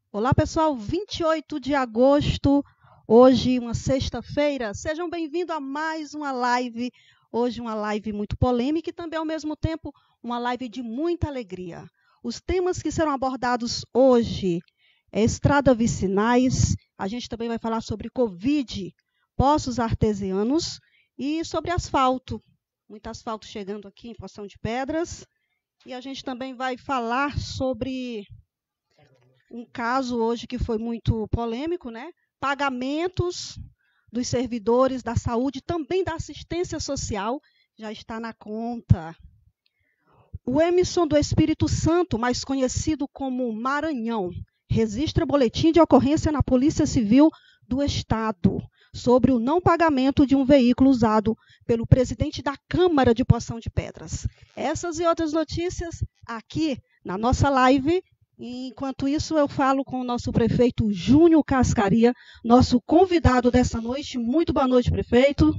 Olá, pessoal. 28 de agosto, hoje, uma sexta-feira. Sejam bem-vindos a mais uma live. Hoje, uma live muito polêmica e também, ao mesmo tempo, uma live de muita alegria. Os temas que serão abordados hoje é estrada vicinais. A gente também vai falar sobre Covid, poços artesianos e sobre asfalto. Muito asfalto chegando aqui em Poção de Pedras. E a gente também vai falar sobre um caso hoje que foi muito polêmico, né? Pagamentos dos servidores da saúde, também da assistência social, já está na conta. O Emerson do Espírito Santo, mais conhecido como Maranhão, registra boletim de ocorrência na Polícia Civil do Estado sobre o não pagamento de um veículo usado pelo presidente da Câmara de Poção de Pedras. Essas e outras notícias aqui na nossa live. Enquanto isso, eu falo com o nosso prefeito Júnior Cascaria, nosso convidado dessa noite. Muito boa noite, prefeito.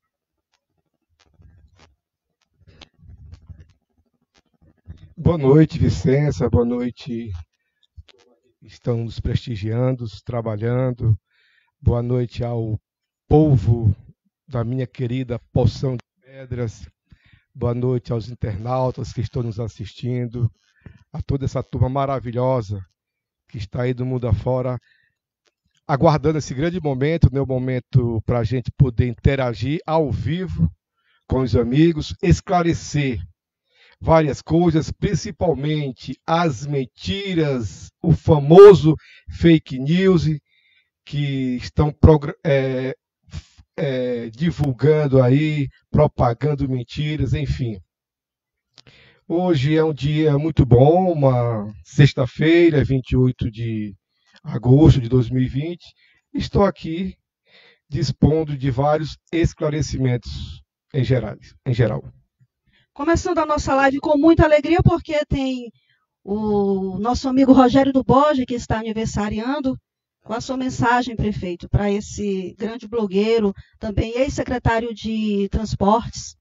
Boa noite, Vicência. Boa noite. Estão nos prestigiando, trabalhando. Boa noite ao povo da minha querida Poção de Pedras. Boa noite aos internautas que estão nos assistindo, a toda essa turma maravilhosa que está aí do mundo afora, aguardando esse grande momento, né, o momento para a gente poder interagir ao vivo com os amigos, esclarecer várias coisas, principalmente as mentiras, o famoso fake news que estão divulgando aí, propagando mentiras, enfim. Hoje é um dia muito bom, uma sexta-feira, 28 de agosto de 2020. Estou aqui dispondo de vários esclarecimentos em geral. Começando a nossa live com muita alegria, porque tem o nosso amigo Rogério do Borges, que está aniversariando. Qual a sua mensagem, prefeito, para esse grande blogueiro, também ex-secretário de Transportes?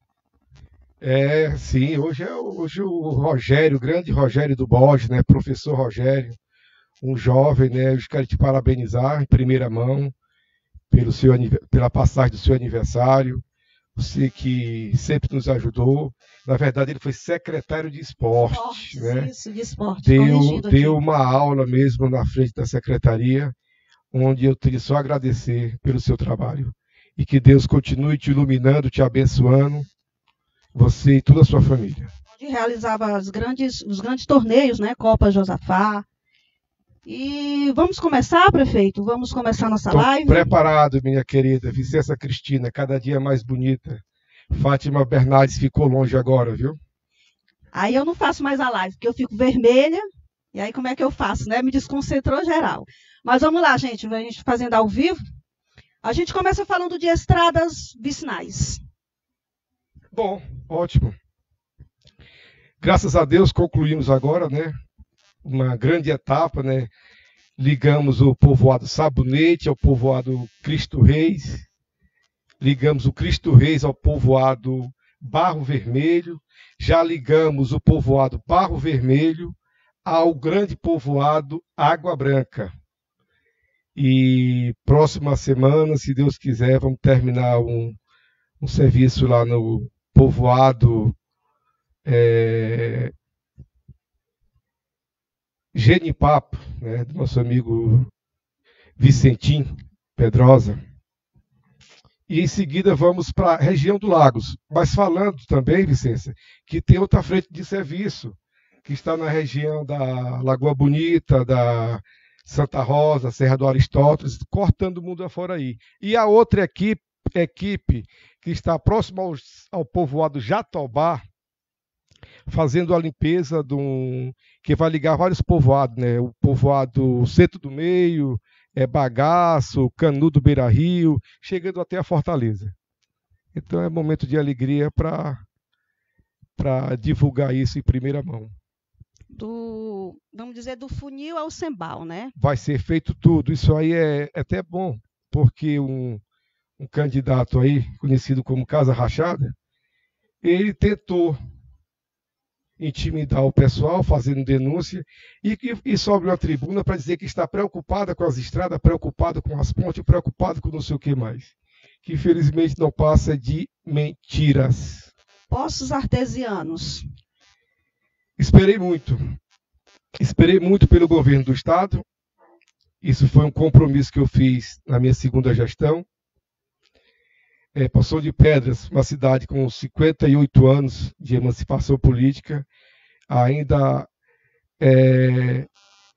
Sim, hoje o Rogério, o grande Rogério do Borges, né, professor Rogério, um jovem, né, eu quero te parabenizar em primeira mão pela passagem do seu aniversário. Você que sempre nos ajudou. Na verdade, ele foi secretário de esporte, né? Isso, de esporte. Deu uma aula mesmo na frente da secretaria, onde eu tenho só a agradecer pelo seu trabalho. E que Deus continue te iluminando, te abençoando, você e toda a sua família. Onde realizava os grandes torneios, né? Copa Josafá. E vamos começar, prefeito? Vamos começar nossa live? Preparado, minha querida Vicência Cristina, cada dia mais bonita. Fátima Bernardes ficou longe agora, viu? Aí eu não faço mais a live, porque eu fico vermelha. E aí como é que eu faço, né? Me desconcentrou geral. Mas vamos lá, gente. A gente fazendo ao vivo. A gente começa falando de estradas vicinais. Bom, ótimo. Graças a Deus concluímos agora, né? Uma grande etapa, né? Ligamos o povoado Sabonete ao povoado Cristo Reis, ligamos o Cristo Reis ao povoado Barro Vermelho, já ligamos o povoado Barro Vermelho ao grande povoado Água Branca. E próxima semana, se Deus quiser, vamos terminar um serviço lá no povoado Genipapo, né, do nosso amigo Vicentim Pedrosa. E em seguida vamos para a região do Lagos. Mas falando também, Vicência, que tem outra frente de serviço, que está na região da Lagoa Bonita, da Santa Rosa, Serra do Aristóteles, cortando o mundo afora aí. E a outra equipe que está próxima ao povoado Jatobá, fazendo a limpeza que vai ligar vários povoados, né? O povoado Centro do Meio, Bagaço, Canudo Beira Rio, chegando até a Fortaleza. Então é momento de alegria para divulgar isso em primeira mão. Vamos dizer, do funil ao sembal, né? Vai ser feito tudo. Isso aí é até bom, porque um candidato aí, conhecido como Casa Rachada, ele tentou intimidar o pessoal, fazendo denúncia, e sobe uma tribuna para dizer que está preocupada com as estradas, preocupada com as pontes, preocupada com não sei o que mais. Que infelizmente não passa de mentiras. Poços artesianos. Esperei muito pelo governo do Estado. Isso foi um compromisso que eu fiz na minha segunda gestão. Poção de Pedras, uma cidade com 58 anos de emancipação política, ainda é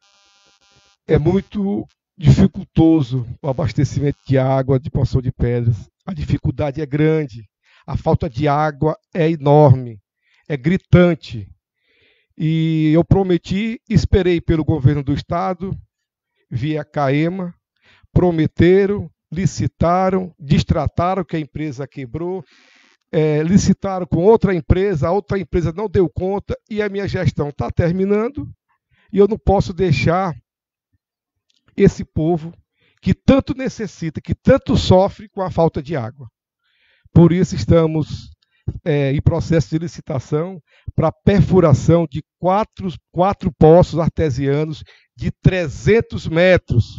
muito dificultoso o abastecimento de água de Poção de Pedras. A dificuldade é grande, a falta de água é enorme, é gritante. E eu prometi, esperei pelo governo do Estado, via CAEMA, prometeram, licitaram, distrataram que a empresa quebrou, licitaram com outra empresa, a outra empresa não deu conta e a minha gestão está terminando e eu não posso deixar esse povo que tanto necessita, que tanto sofre com a falta de água. Por isso estamos em processo de licitação para perfuração de quatro poços artesianos de 300 metros.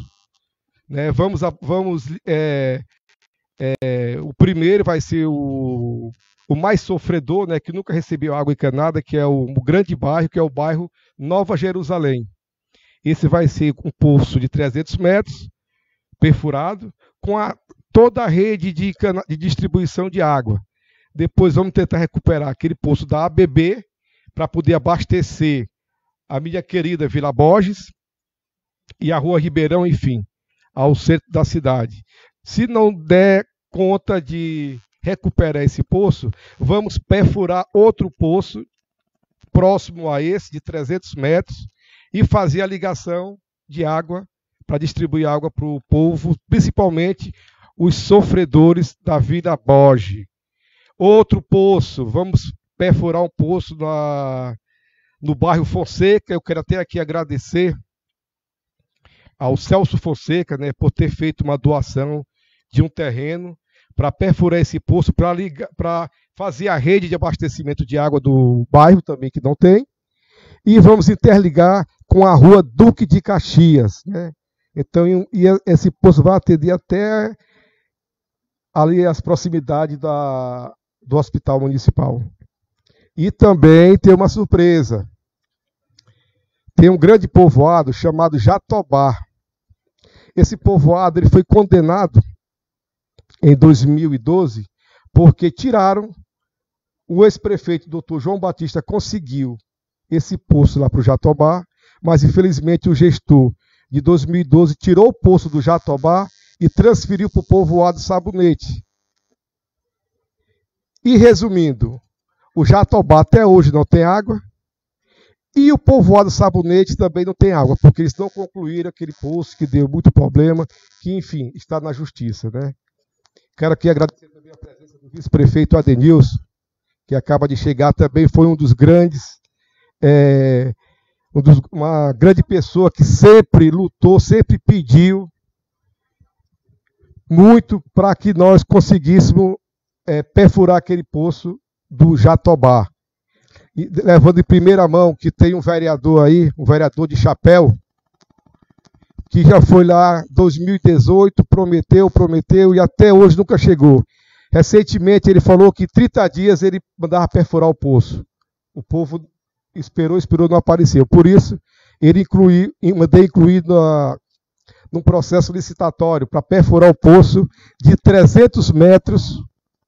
O primeiro vai ser o mais sofredor, que nunca recebeu água encanada, que é o grande bairro, que é o bairro Nova Jerusalém. Esse vai ser um poço de 300 metros, perfurado, com toda a rede de distribuição de água. Depois vamos tentar recuperar aquele poço da ABB, para poder abastecer a minha querida Vila Borges e a Rua Ribeirão, enfim, ao centro da cidade. Se não der conta de recuperar esse poço, vamos perfurar outro poço próximo a esse, de 300 metros, e fazer a ligação de água para distribuir água para o povo, principalmente os sofredores da Vila Borges. Outro poço, vamos perfurar um poço no bairro Fonseca. Eu quero até aqui agradecer ao Celso Fonseca, por ter feito uma doação de um terreno para perfurar esse poço, para fazer a rede de abastecimento de água do bairro também, que não tem. E vamos interligar com a Rua Duque de Caxias. Então, esse poço vai atender até ali as proximidades do Hospital Municipal. E também tem uma surpresa. Tem um grande povoado chamado Jatobá. Esse povoado ele foi condenado em 2012 porque tiraram o ex-prefeito Dr. João Batista, conseguiu esse poço lá para o Jatobá, mas infelizmente o gestor de 2012 tirou o poço do Jatobá e transferiu para o povoado Sabonete. E resumindo, o Jatobá até hoje não tem água e o povoado Sabonete também não tem água, porque eles não concluíram aquele poço que deu muito problema, que enfim, está na justiça. Quero aqui agradecer também a presença do vice-prefeito Adenilson, que acaba de chegar também, foi um dos grandes, uma grande pessoa que sempre lutou, sempre pediu muito para que nós conseguíssemos perfurar aquele poço do Jatobá. E, levando em primeira mão que tem um vereador aí, um vereador de chapéu, que já foi lá em 2018, prometeu e até hoje nunca chegou. Recentemente ele falou que em 30 dias ele mandava perfurar o poço. O povo esperou, não apareceu. Por isso, mandei incluir num processo licitatório para perfurar o poço de 300 metros.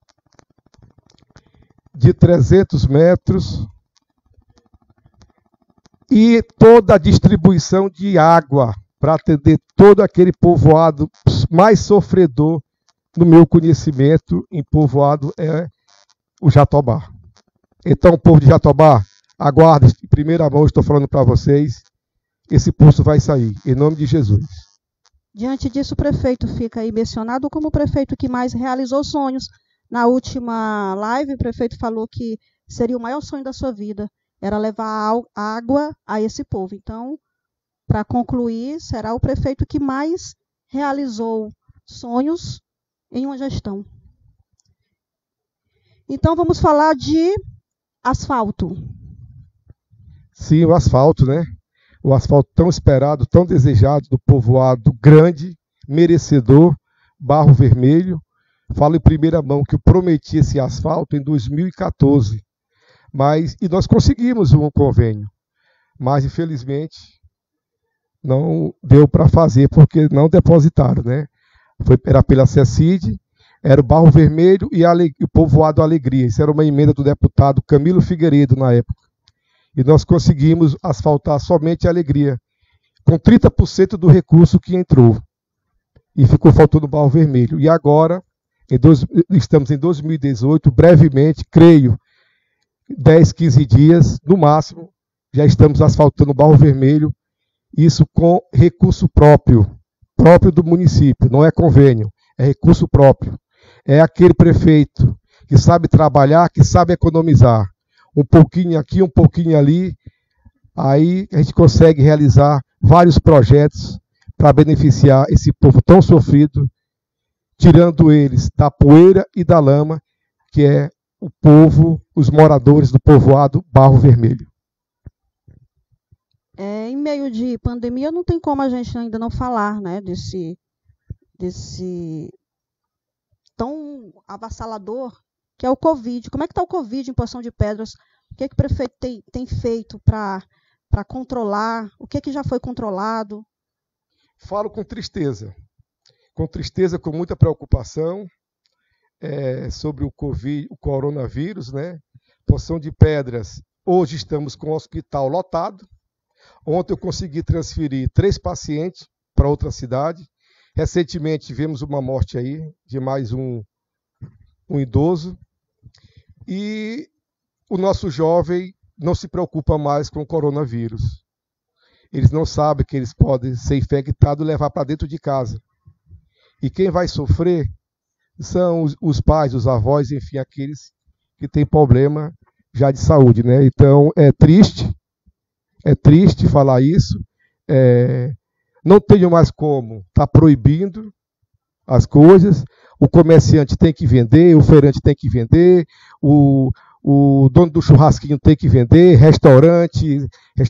E toda a distribuição de água para atender todo aquele povoado mais sofredor, no meu conhecimento, em povoado é o Jatobá. Então, povo de Jatobá, aguarde, em primeira mão, estou falando para vocês, esse poço vai sair, em nome de Jesus. Diante disso, o prefeito fica aí mencionado como o prefeito que mais realizou sonhos. Na última live, o prefeito falou que seria o maior sonho da sua vida, era levar água a esse povo. Então, para concluir, será o prefeito que mais realizou sonhos em uma gestão. Então, vamos falar de asfalto. Sim, o asfalto, né? O asfalto tão esperado, tão desejado do povoado grande, merecedor, Barro Vermelho. Falo em primeira mão que eu prometi esse asfalto em 2014. E nós conseguimos um convênio. Mas, infelizmente, não deu para fazer, porque não depositaram, né? Era pela CECID, era o Barro Vermelho e o povoado Alegria. Isso era uma emenda do deputado Camilo Figueiredo, na época. E nós conseguimos asfaltar somente a Alegria, com 30% do recurso que entrou. E ficou faltando o Barro Vermelho. E agora, estamos em 2018, brevemente, creio, 10, 15 dias, no máximo, já estamos asfaltando o Barro Vermelho, isso com recurso próprio do município, não é convênio, é recurso próprio. É aquele prefeito que sabe trabalhar, que sabe economizar. Um pouquinho aqui, um pouquinho ali, aí a gente consegue realizar vários projetos para beneficiar esse povo tão sofrido, tirando eles da poeira e da lama, que é o povo, os moradores do povoado Barro Vermelho. Em meio de pandemia, não tem como a gente ainda não falar, né, desse tão avassalador que é o Covid. Como é que está o Covid em Poção de Pedras? O que o prefeito tem feito para controlar? O que já foi controlado? Falo com tristeza, com muita preocupação sobre o Covid, o coronavírus, né? Poção de Pedras, hoje estamos com o hospital lotado. Ontem eu consegui transferir 3 pacientes para outra cidade. Recentemente tivemos uma morte aí de mais um idoso. E o nosso jovem não se preocupa mais com o coronavírus. Eles não sabem que eles podem ser infectados e levar para dentro de casa. E quem vai sofrer são os pais, os avós, enfim, aqueles que têm problema já de saúde, né? Então, é triste falar isso. Não tenho mais como estar proibindo as coisas. O comerciante tem que vender, o feirante tem que vender, o dono do churrasquinho tem que vender, restaurantes,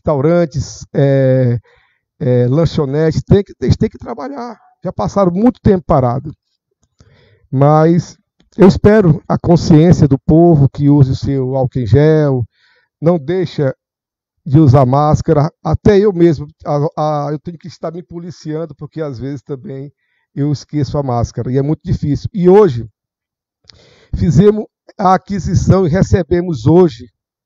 lanchonetes, eles têm que trabalhar. Já passaram muito tempo parado. Mas eu espero a consciência do povo que use o seu álcool em gel, não deixa de usar máscara. Até eu mesmo, eu tenho que estar me policiando, porque às vezes também eu esqueço a máscara, e é muito difícil. E hoje, fizemos a aquisição e recebemos hoje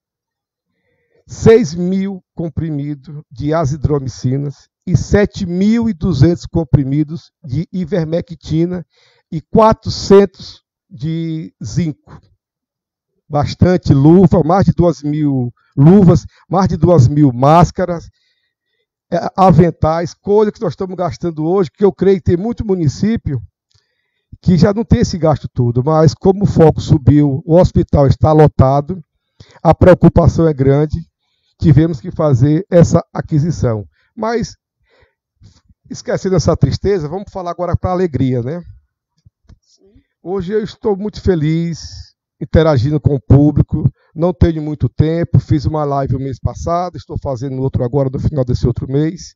6.000 comprimidos de azidromicinas e 7.200 comprimidos de ivermectina e 400 de zinco. Bastante luva, mais de 2.000 luvas, mais de 2.000 máscaras, aventais, coisa que nós estamos gastando hoje, que eu creio que tem muito município que já não tem esse gasto todo, mas como o foco subiu, o hospital está lotado, a preocupação é grande, tivemos que fazer essa aquisição. Mas, esquecendo essa tristeza, vamos falar agora para a alegria, né? Hoje eu estou muito feliz, interagindo com o público, não tenho muito tempo, fiz uma live o mês passado, estou fazendo outro agora no final desse outro mês.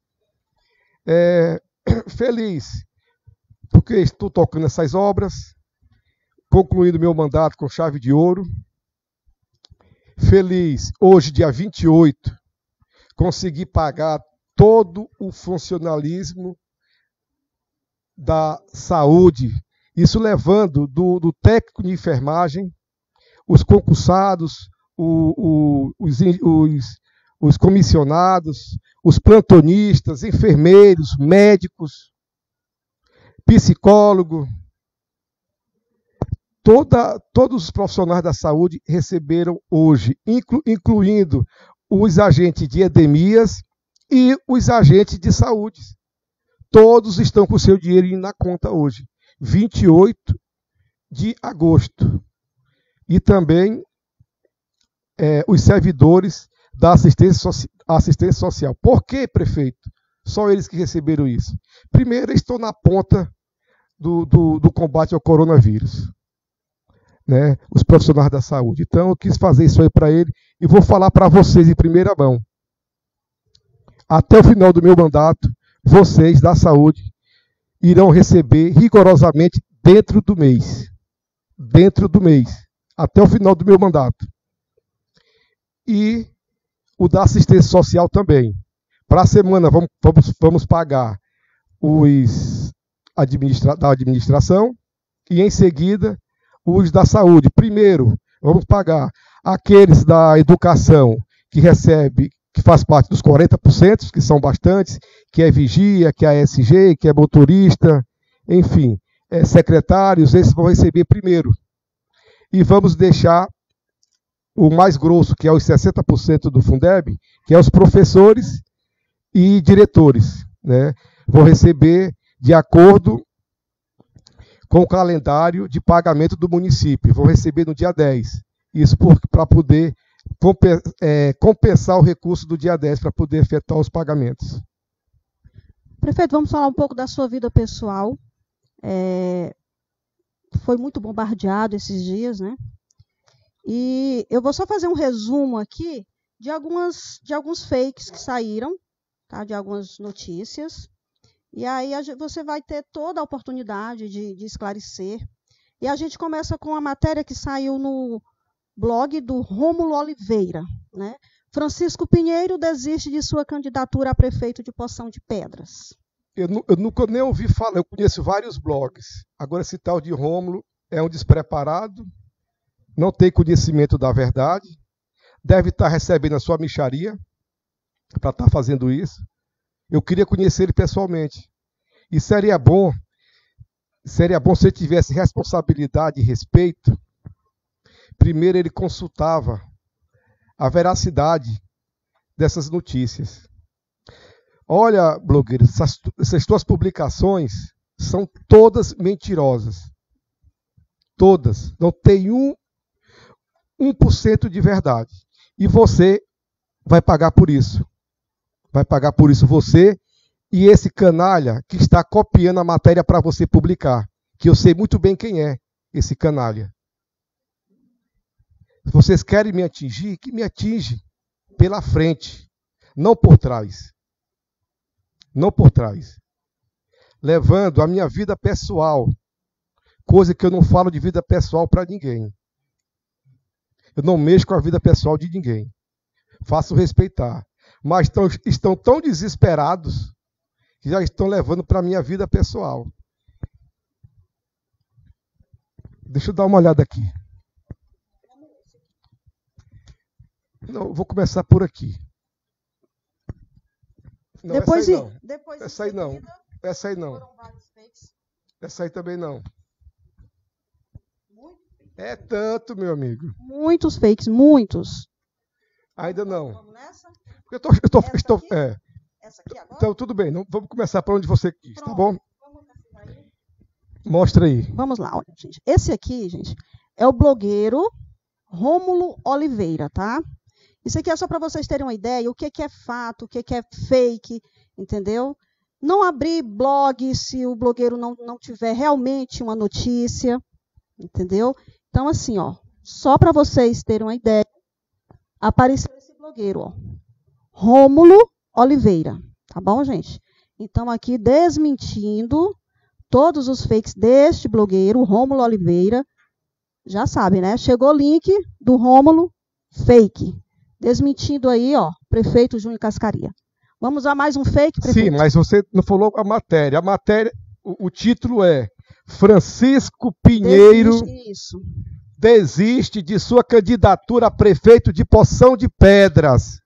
Feliz, porque estou tocando essas obras, concluindo meu mandato com chave de ouro. Feliz, hoje, dia 28, consegui pagar todo o funcionalismo da saúde, isso levando do técnico de enfermagem, os concursados, os comissionados, os plantonistas, enfermeiros, médicos, psicólogo, todos os profissionais da saúde receberam hoje, incluindo os agentes de endemias e os agentes de saúde. Todos estão com o seu dinheirinho na conta hoje, 28 de agosto. E também os servidores da assistência social. Por que, prefeito? Só eles que receberam isso. Primeiro, estão na ponta do combate ao coronavírus, né? Os profissionais da saúde. Então, eu quis fazer isso aí para ele e vou falar para vocês em primeira mão. até o final do meu mandato, vocês da saúde irão receber rigorosamente dentro do mês. Dentro do mês. Até o final do meu mandato. E o da assistência social também. Para a semana, vamos pagar os da administração e, em seguida, os da saúde. Primeiro, vamos pagar aqueles da educação que recebe, que faz parte dos 40%, que são bastantes, que é vigia, que é ASG, que é motorista, enfim, secretários, esses vão receber primeiro. E vamos deixar o mais grosso, que é os 60% do Fundeb, que é os professores e diretores, né? Vão receber de acordo com o calendário de pagamento do município. Vão receber no dia 10. Isso para poder compensar o recurso do dia 10 para poder efetuar os pagamentos. Prefeito, vamos falar um pouco da sua vida pessoal. Foi muito bombardeado esses dias, né? E eu vou só fazer um resumo aqui de alguns fakes que saíram, tá? De algumas notícias. E aí você vai ter toda a oportunidade de esclarecer. E a gente começa com a matéria que saiu no blog do Rômulo Oliveira, né? Francisco Pinheiro desiste de sua candidatura a prefeito de Poção de Pedras. Eu nunca nem ouvi falar, eu conheço vários blogs. Agora, esse tal de Rômulo é um despreparado, não tem conhecimento da verdade, deve estar recebendo a sua mixaria para estar fazendo isso. Eu queria conhecer ele pessoalmente. E seria bom se ele tivesse responsabilidade e respeito. Primeiro, ele consultava a veracidade dessas notícias. Olha, blogueiro, essas tuas publicações são todas mentirosas. Todas. Não tem 1% de verdade. E você vai pagar por isso. Vai pagar por isso você e esse canalha que está copiando a matéria para você publicar. Que eu sei muito bem quem é esse canalha. Se vocês querem me atingir, que me atinge pela frente, não por trás. Não por trás. Levando a minha vida pessoal, coisa que eu não falo de vida pessoal para ninguém. Eu não mexo com a vida pessoal de ninguém. Faço respeitar. Mas estão tão desesperados que já estão levando para a minha vida pessoal. Deixa eu dar uma olhada aqui. Não, vou começar por aqui. Não, essa aí não. Essa aí não. Essa aí também não. É tanto, meu amigo. Muitos fakes, muitos. Ainda não. Vamos nessa? Essa aqui agora? Então, tudo bem. Vamos começar por onde você quis, tá bom? Mostra aí. Vamos lá, olha, gente. Esse aqui, gente, é o blogueiro Rômulo Oliveira, tá? Isso aqui é só para vocês terem uma ideia, o que é fato, o que é fake, entendeu? Não abrir blog se o blogueiro não tiver realmente uma notícia, entendeu? Então, assim, ó, só para vocês terem uma ideia, apareceu esse blogueiro, ó, Rômulo Oliveira, tá bom, gente? Então, aqui, desmentindo todos os fakes deste blogueiro, Rômulo Oliveira, já sabe, né? Chegou o link do Rômulo, fake. Desmentindo aí, ó, prefeito Júnior Cascaria. Vamos a mais um fake, prefeito? Sim, mas você não falou a matéria. A matéria, o título é Francisco Pinheiro desiste de sua candidatura a prefeito de Poção de Pedras.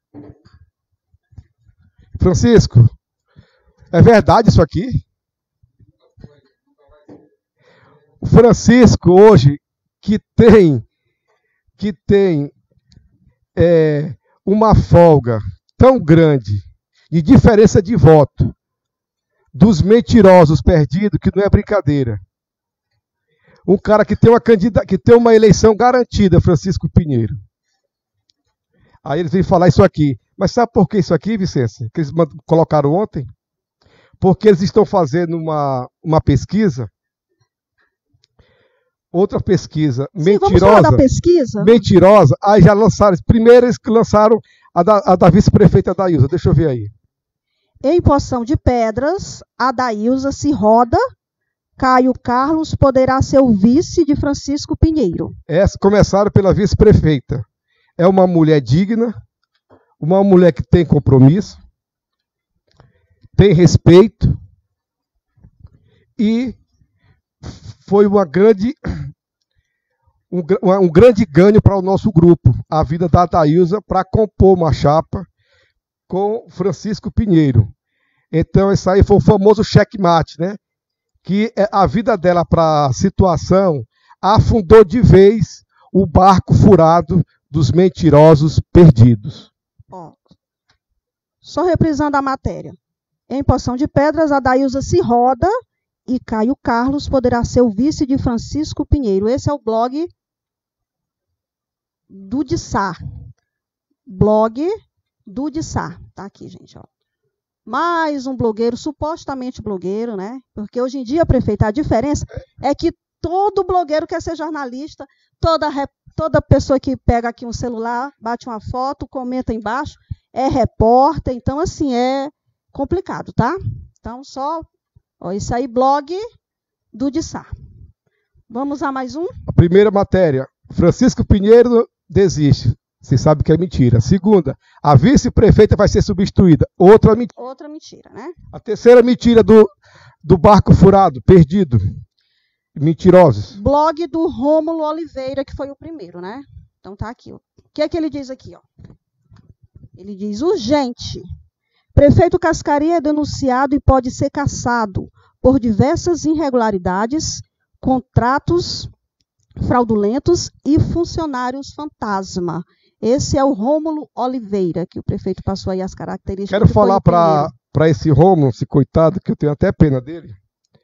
Francisco, é verdade isso aqui? O Francisco hoje, que tem uma folga tão grande de diferença de voto dos mentirosos perdidos, que não é brincadeira. Um cara que tem uma eleição garantida, Francisco Pinheiro. Aí eles vêm falar isso aqui. Mas sabe por que isso aqui, Vicência? Que eles colocaram ontem? Porque eles estão fazendo uma pesquisa. Outra pesquisa mentirosa. Vamos falar da pesquisa? Mentirosa. Aí já lançaram. Primeiro eles que lançaram a da vice-prefeita Dailza. Deixa eu ver aí. Em Poção de Pedras, Adailza se roda, Caio Carlos poderá ser o vice de Francisco Pinheiro. Começaram pela vice-prefeita. É uma mulher digna, uma mulher que tem compromisso, tem respeito e foi um grande ganho para o nosso grupo, a vida da Adailza para compor uma chapa com Francisco Pinheiro. Então, isso aí foi o famoso checkmate, né? Que a vida dela para a situação afundou de vez o barco furado dos mentirosos perdidos. Só reprisando a matéria. Em Poção de Pedras, Adailza se roda e Caio Carlos poderá ser o vice de Francisco Pinheiro. Esse é o blog do Dissar. Blog do Dissar. Tá aqui, gente, ó. Mais um blogueiro, supostamente blogueiro, né? Porque hoje em dia, prefeito, a diferença é que todo blogueiro quer ser jornalista, toda pessoa que pega aqui um celular, bate uma foto, comenta embaixo, é repórter, então assim, é complicado, tá? Então, isso aí, blog do Dissar. Vamos a mais um? A primeira matéria, Francisco Pinheiro desiste. Você sabe que é mentira. Segunda, a vice-prefeita vai ser substituída. Outra mentira. Outra mentira, né? A terceira mentira do barco furado, perdido. Mentirosos. Blog do Rômulo Oliveira, que foi o primeiro, né? Então tá aqui. O que é que ele diz aqui, ó? Ele diz, urgente. Prefeito Cascaria é denunciado e pode ser cassado por diversas irregularidades, contratos fraudulentos e funcionários fantasma. Esse é o Rômulo Oliveira, que o prefeito passou aí as características. Quero falar para esse Rômulo, esse coitado, que eu tenho até pena dele,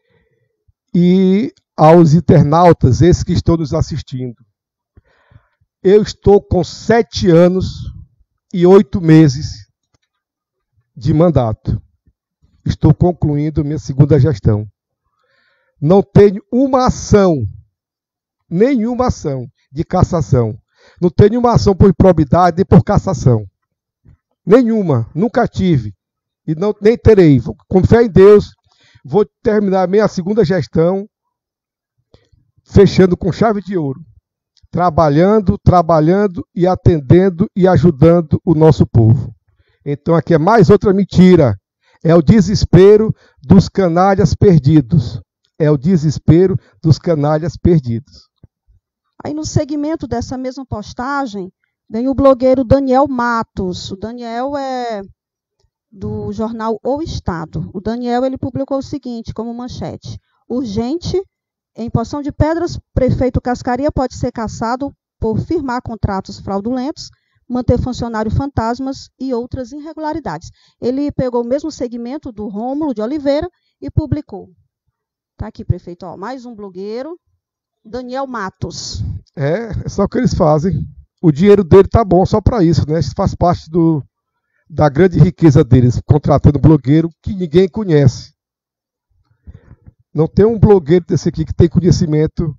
e aos internautas, esses que estão nos assistindo. Eu estou com 7 anos e 8 meses de mandato. Estou concluindo minha segunda gestão. Não tenho uma ação, nenhuma ação de cassação. Não tenho nenhuma ação por improbidade nem por cassação. Nenhuma, nunca tive. E nem terei. Com fé em Deus, vou terminar minha segunda gestão fechando com chave de ouro. Trabalhando e atendendo e ajudando o nosso povo. Então aqui é mais outra mentira. É o desespero dos canalhas perdidos. É o desespero dos canalhas perdidos. Aí no segmento dessa mesma postagem, vem o blogueiro Daniel Matos. O Daniel é do jornal O Estado. O Daniel ele publicou o seguinte, como manchete. Urgente, em Poção de Pedras, prefeito Cascaria pode ser cassado por firmar contratos fraudulentos, manter funcionário fantasmas e outras irregularidades. Ele pegou o mesmo segmento do Rômulo de Oliveira e publicou. Está aqui, prefeito, ó, mais um blogueiro, Daniel Matos. É só o que eles fazem. O dinheiro dele tá bom só para isso, né? Isso faz parte da grande riqueza deles, contratando blogueiro que ninguém conhece. Não tem um blogueiro desse aqui que tem conhecimento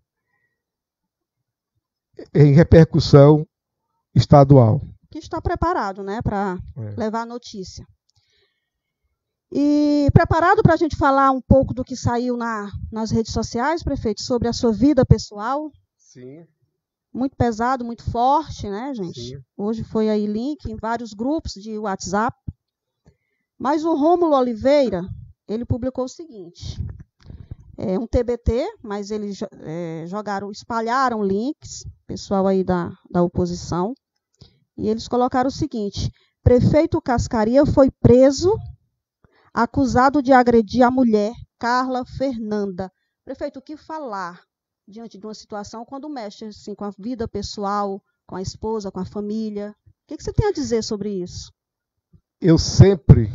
em repercussão estadual. Que está preparado, né, para levar a notícia. E preparado para a gente falar um pouco do que saiu nas redes sociais, prefeito, sobre a sua vida pessoal? Sim. Muito pesado, muito forte, né, gente? Sim. Hoje foi aí link em vários grupos de WhatsApp. Mas o Rômulo Oliveira, ele publicou o seguinte. É um TBT, mas eles espalharam links, pessoal aí da oposição. E eles colocaram o seguinte. Prefeito Cascaria foi preso, acusado de agredir a mulher, Carla Fernanda. Prefeito, o que falar diante de uma situação quando mexe assim, com a vida pessoal, com a esposa, com a família? O que você tem a dizer sobre isso? Eu sempre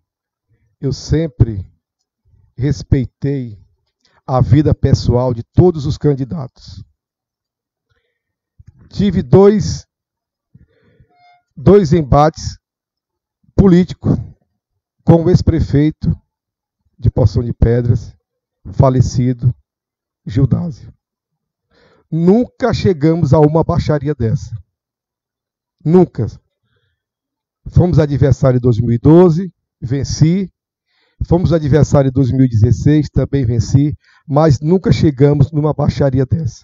respeitei a vida pessoal de todos os candidatos. Tive dois embates políticos com o ex-prefeito de Poção de Pedras, falecido Gildásio. Nunca chegamos a uma baixaria dessa. Nunca. Fomos adversários em 2012, venci. Fomos adversário em 2016, também venci, mas nunca chegamos numa baixaria dessa.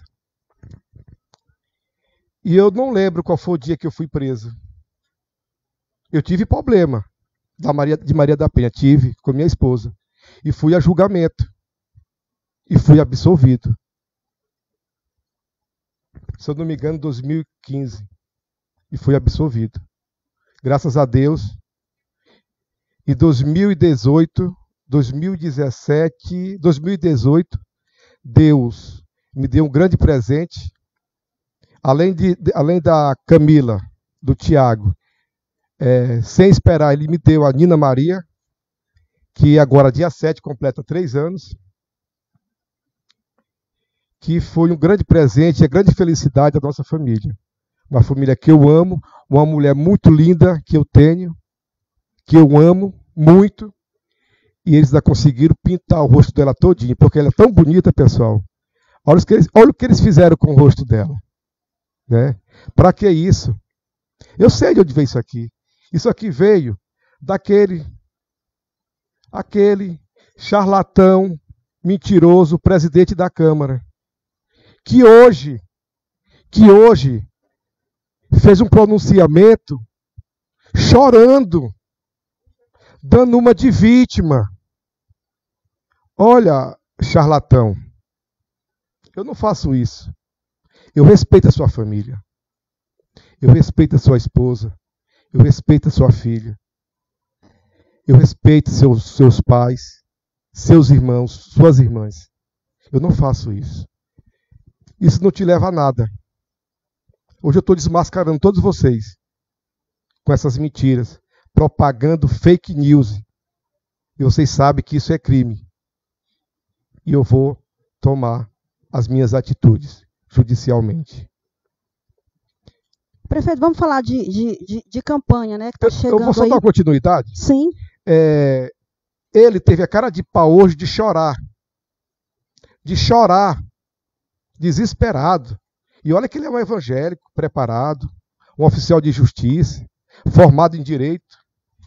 E eu não lembro qual foi o dia que eu fui preso. Eu tive problema de Maria da Penha, tive com minha esposa. E fui a julgamento. E fui absolvido. Se eu não me engano, em 2015. E fui absolvido. Graças a Deus. Em 2018, 2018, Deus me deu um grande presente. Além da Camila, do Tiago, sem esperar, ele me deu a Nina Maria, que agora, dia 7, completa 3 anos. Que foi um grande presente, a grande felicidade da nossa família. Uma família que eu amo, uma mulher muito linda que eu tenho, que eu amo muito, e eles ainda conseguiram pintar o rosto dela todinho, porque ela é tão bonita, pessoal. Olha o que eles fizeram com o rosto dela. Né? Para que isso? Eu sei de onde veio isso aqui. Isso aqui veio daquele charlatão, mentiroso, presidente da Câmara, que hoje fez um pronunciamento chorando, dando uma de vítima. Olha, charlatão, eu não faço isso. Eu respeito a sua família. Eu respeito a sua esposa. Eu respeito a sua filha. Eu respeito seus pais, seus irmãos, suas irmãs. Eu não faço isso. Isso não te leva a nada. Hoje eu estou desmascarando todos vocês com essas mentiras, propagando fake news. E vocês sabem que isso é crime. E eu vou tomar as minhas atitudes judicialmente. Prefeito, vamos falar de campanha, né? Que tá chegando. Eu vou só dar uma continuidade? Sim. Ele teve a cara de pau hoje de chorar. Desesperado. E olha que ele é um evangélico, preparado, um oficial de justiça, formado em direito.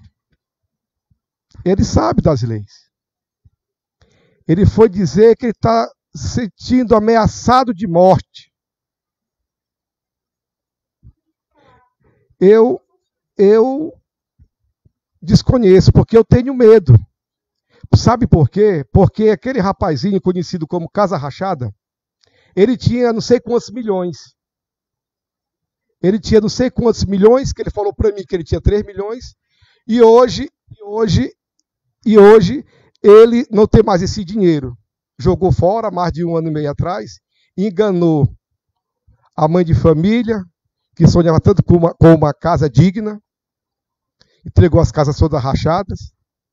Ele sabe das leis. Ele foi dizer que ele está se sentindo ameaçado de morte. Eu desconheço, porque eu tenho medo. Sabe por quê? Porque aquele rapazinho conhecido como Casa Rachada, ele tinha não sei quantos milhões. Ele tinha não sei quantos milhões, que ele falou para mim que ele tinha 3 milhões, e hoje ele não tem mais esse dinheiro. Jogou fora mais de 1 ano e meio atrás, enganou a mãe de família, que sonhava tanto com uma casa digna, entregou as casas todas rachadas,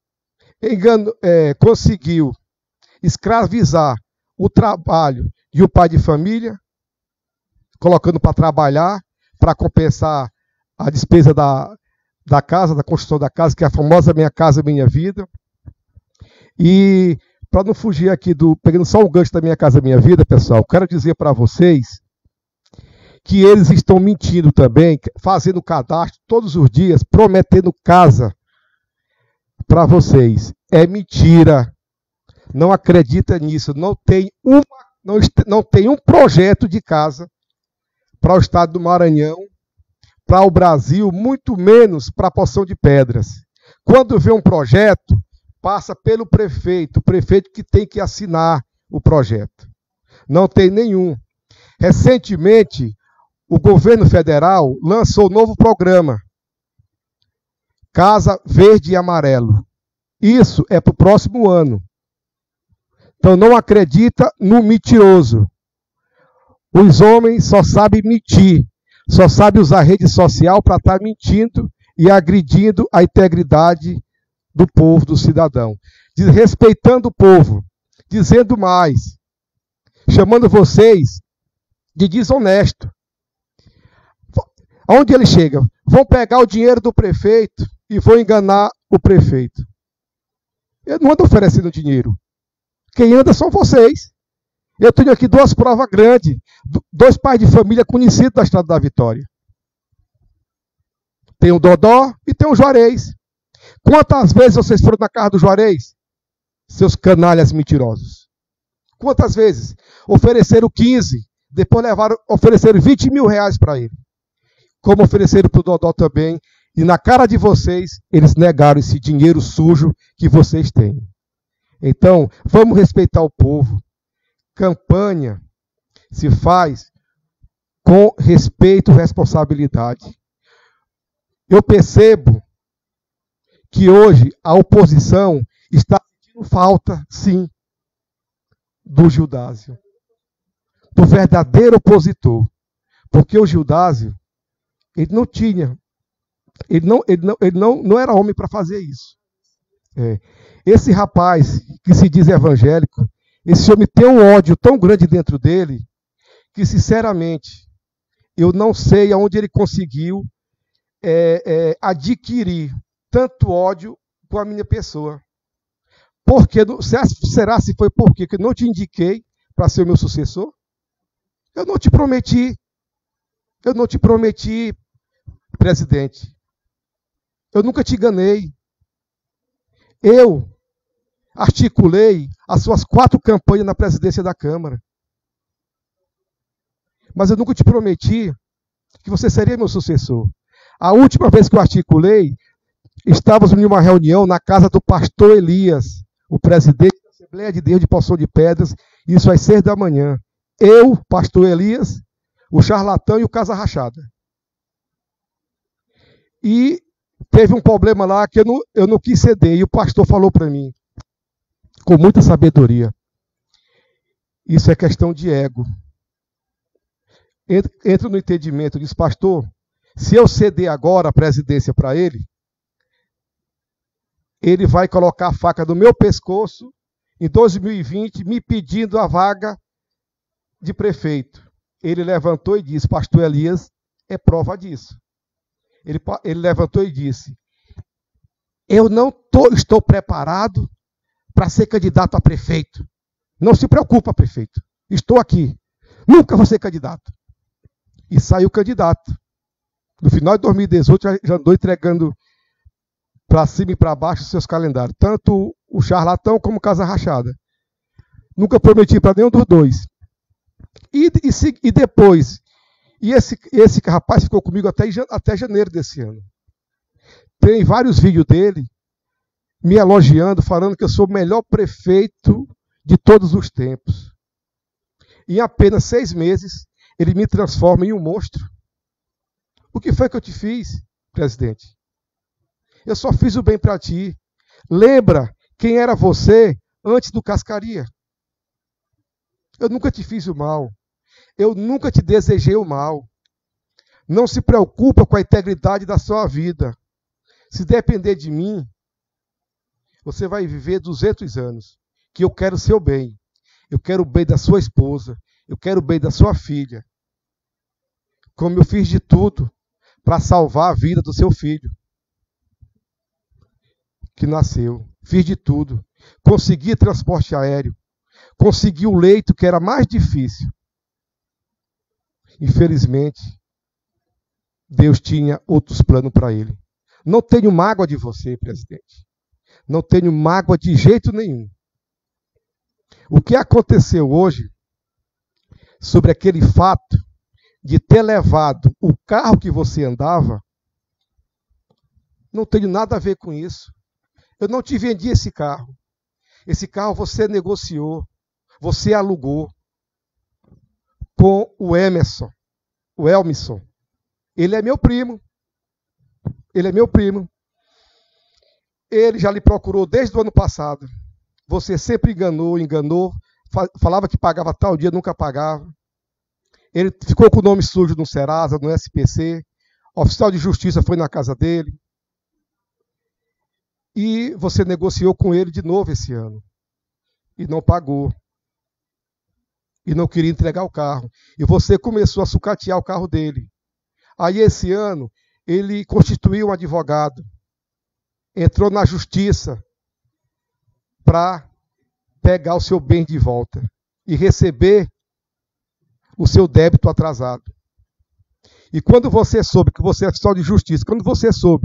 conseguiu escravizar o trabalho de um pai de família, colocando para trabalhar, para compensar a despesa da casa, da construção da casa, que é a famosa Minha Casa Minha Vida. E, para não fugir aqui pegando só um gancho da Minha Casa Minha Vida, pessoal, quero dizer para vocês que eles estão mentindo também, fazendo cadastro todos os dias, prometendo casa para vocês. É mentira. Não acredita nisso. Não tem um projeto de casa para o estado do Maranhão, para o Brasil, muito menos para a Poção de Pedras. Quando vê um projeto, passa pelo prefeito, o prefeito que tem que assinar o projeto. Não tem nenhum. Recentemente, o governo federal lançou um novo programa, Casa Verde e Amarelo. Isso é para o próximo ano. Então não acredita no mentiroso. Os homens só sabem mentir, só sabem usar rede social para estar mentindo e agredindo a integridade do povo, do cidadão. Desrespeitando o povo, dizendo mais, chamando vocês de desonesto. Aonde ele chega? Vão pegar o dinheiro do prefeito e vão enganar o prefeito. Eu não ando oferecendo dinheiro. Quem anda são vocês. Eu tenho aqui 2 provas grandes. 2 pais de família conhecidos da Estrada da Vitória. Tem o Dodó e tem o Juarez. Quantas vezes vocês foram na casa do Juarez? Seus canalhas mentirosos. Quantas vezes? Ofereceram 15, depois ofereceram 20 mil reais para ele. Como ofereceram para o Dodó também. E na cara de vocês, eles negaram esse dinheiro sujo que vocês têm. Então, vamos respeitar o povo. Campanha se faz com respeito e responsabilidade. Eu percebo que hoje a oposição está sentindo falta, sim, do Gildásio, do verdadeiro opositor. Porque o Gildásio, ele não tinha, ele não era homem para fazer isso. Esse rapaz que se diz evangélico, esse homem tem um ódio tão grande dentro dele, que sinceramente, eu não sei aonde ele conseguiu adquirir tanto ódio com a minha pessoa. Porque, será se foi porque eu não te indiquei para ser o meu sucessor? Eu não te prometi. Eu não te prometi, presidente. Eu nunca te enganei. Eu articulei as suas 4 campanhas na presidência da Câmara. Mas eu nunca te prometi que você seria meu sucessor. A última vez que eu articulei, estávamos em uma reunião na casa do pastor Elias, o presidente da Assembleia de Deus de Poção de Pedras, isso às 6 da manhã. Eu, pastor Elias, o charlatão e o Casa Rachada. E teve um problema lá que eu não quis ceder, e o pastor falou para mim, com muita sabedoria, isso é questão de ego. Entra no entendimento, diz, pastor, se eu ceder agora a presidência para ele, ele vai colocar a faca no meu pescoço em 2020, me pedindo a vaga de prefeito. Ele levantou e disse, pastor Elias é prova disso. Ele levantou e disse, eu não estou preparado para ser candidato a prefeito. Não se preocupa, prefeito. Estou aqui. Nunca vou ser candidato. E saiu candidato. No final de 2018, já andou entregando para cima e para baixo os seus calendários. Tanto o charlatão como o Casa Rachada. Nunca prometi para nenhum dos dois. E depois, esse rapaz ficou comigo até janeiro desse ano. Tem vários vídeos dele me elogiando, falando que eu sou o melhor prefeito de todos os tempos. Em apenas 6 meses, ele me transforma em um monstro. O que foi que eu te fiz, presidente? Eu só fiz o bem para ti. Lembra quem era você antes do Cascaria? Eu nunca te fiz o mal. Eu nunca te desejei o mal. Não se preocupa com a integridade da sua vida. Se depender de mim, você vai viver 200 anos. Que eu quero o seu bem. Eu quero o bem da sua esposa. Eu quero o bem da sua filha. Como eu fiz de tudo para salvar a vida do seu filho que nasceu. Fiz de tudo. Consegui transporte aéreo. Consegui o leito que era mais difícil. Infelizmente, Deus tinha outros planos para ele. Não tenho mágoa de você, presidente. Não tenho mágoa de jeito nenhum. O que aconteceu hoje, sobre aquele fato de ter levado o carro que você andava, não tenho nada a ver com isso. Eu não te vendi esse carro. Esse carro você negociou, você alugou com o Emerson, o Elmisson. Ele é meu primo. Ele é meu primo. Ele já lhe procurou desde o ano passado. Você sempre enganou, falava que pagava tal dia, nunca pagava. Ele ficou com o nome sujo no Serasa, no SPC. O oficial de justiça foi na casa dele. E você negociou com ele de novo esse ano. E não pagou. E não queria entregar o carro. E você começou a sucatear o carro dele. Aí esse ano, ele constituiu um advogado. Entrou na justiça para pegar o seu bem de volta. E receber o seu débito atrasado. E quando você soube que você é oficial de justiça, quando você soube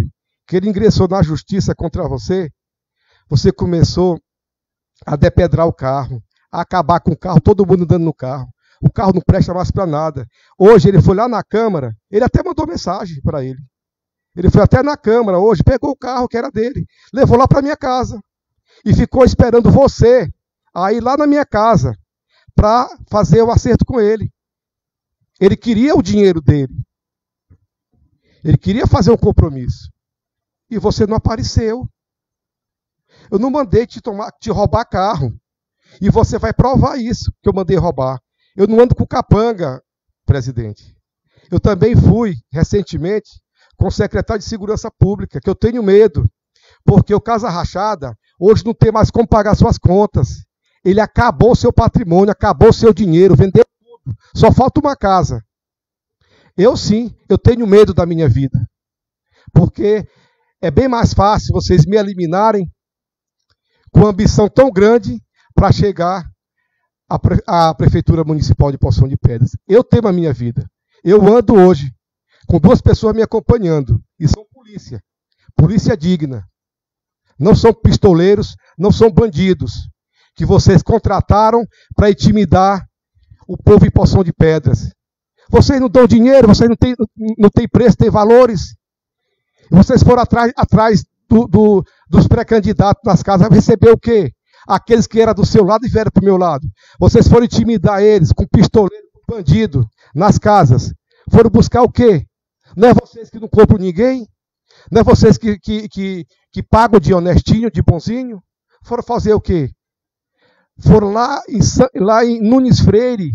que ele ingressou na justiça contra você, você começou a depedrar o carro, a acabar com o carro, todo mundo andando no carro. O carro não presta mais para nada. Hoje ele foi lá na Câmara, ele até mandou mensagem para ele. Ele foi até na Câmara hoje, pegou o carro que era dele, levou lá para minha casa e ficou esperando você aí lá na minha casa para fazer o acerto com ele. Ele queria o dinheiro dele. Ele queria fazer um compromisso. E você não apareceu. Eu não mandei te roubar carro. E você vai provar isso, que eu mandei roubar. Eu não ando com capanga, presidente. Eu também fui, recentemente, com o secretário de Segurança Pública, que eu tenho medo, porque o Casa Rachada hoje não tem mais como pagar suas contas. Ele acabou seu patrimônio, acabou seu dinheiro, vendeu tudo. Só falta uma casa. Eu sim, eu tenho medo da minha vida. Porque é bem mais fácil vocês me eliminarem com ambição tão grande para chegar à Prefeitura Municipal de Poção de Pedras. Eu temo a minha vida. Eu ando hoje com 2 pessoas me acompanhando. E são polícia. Polícia digna. Não são pistoleiros, não são bandidos. Que vocês contrataram para intimidar o povo em Poção de Pedras. Vocês não dão dinheiro, vocês não têm preço, têm valores. Vocês foram atrás dos pré-candidatos nas casas, receber o quê? Aqueles que eram do seu lado e vieram para o meu lado. Vocês foram intimidar eles com pistoleiro, com bandido, nas casas. Foram buscar o quê? Não é vocês que não compram ninguém? Não é vocês que pagam de honestinho, de bonzinho? Foram fazer o quê? Foram lá em Nunes Freire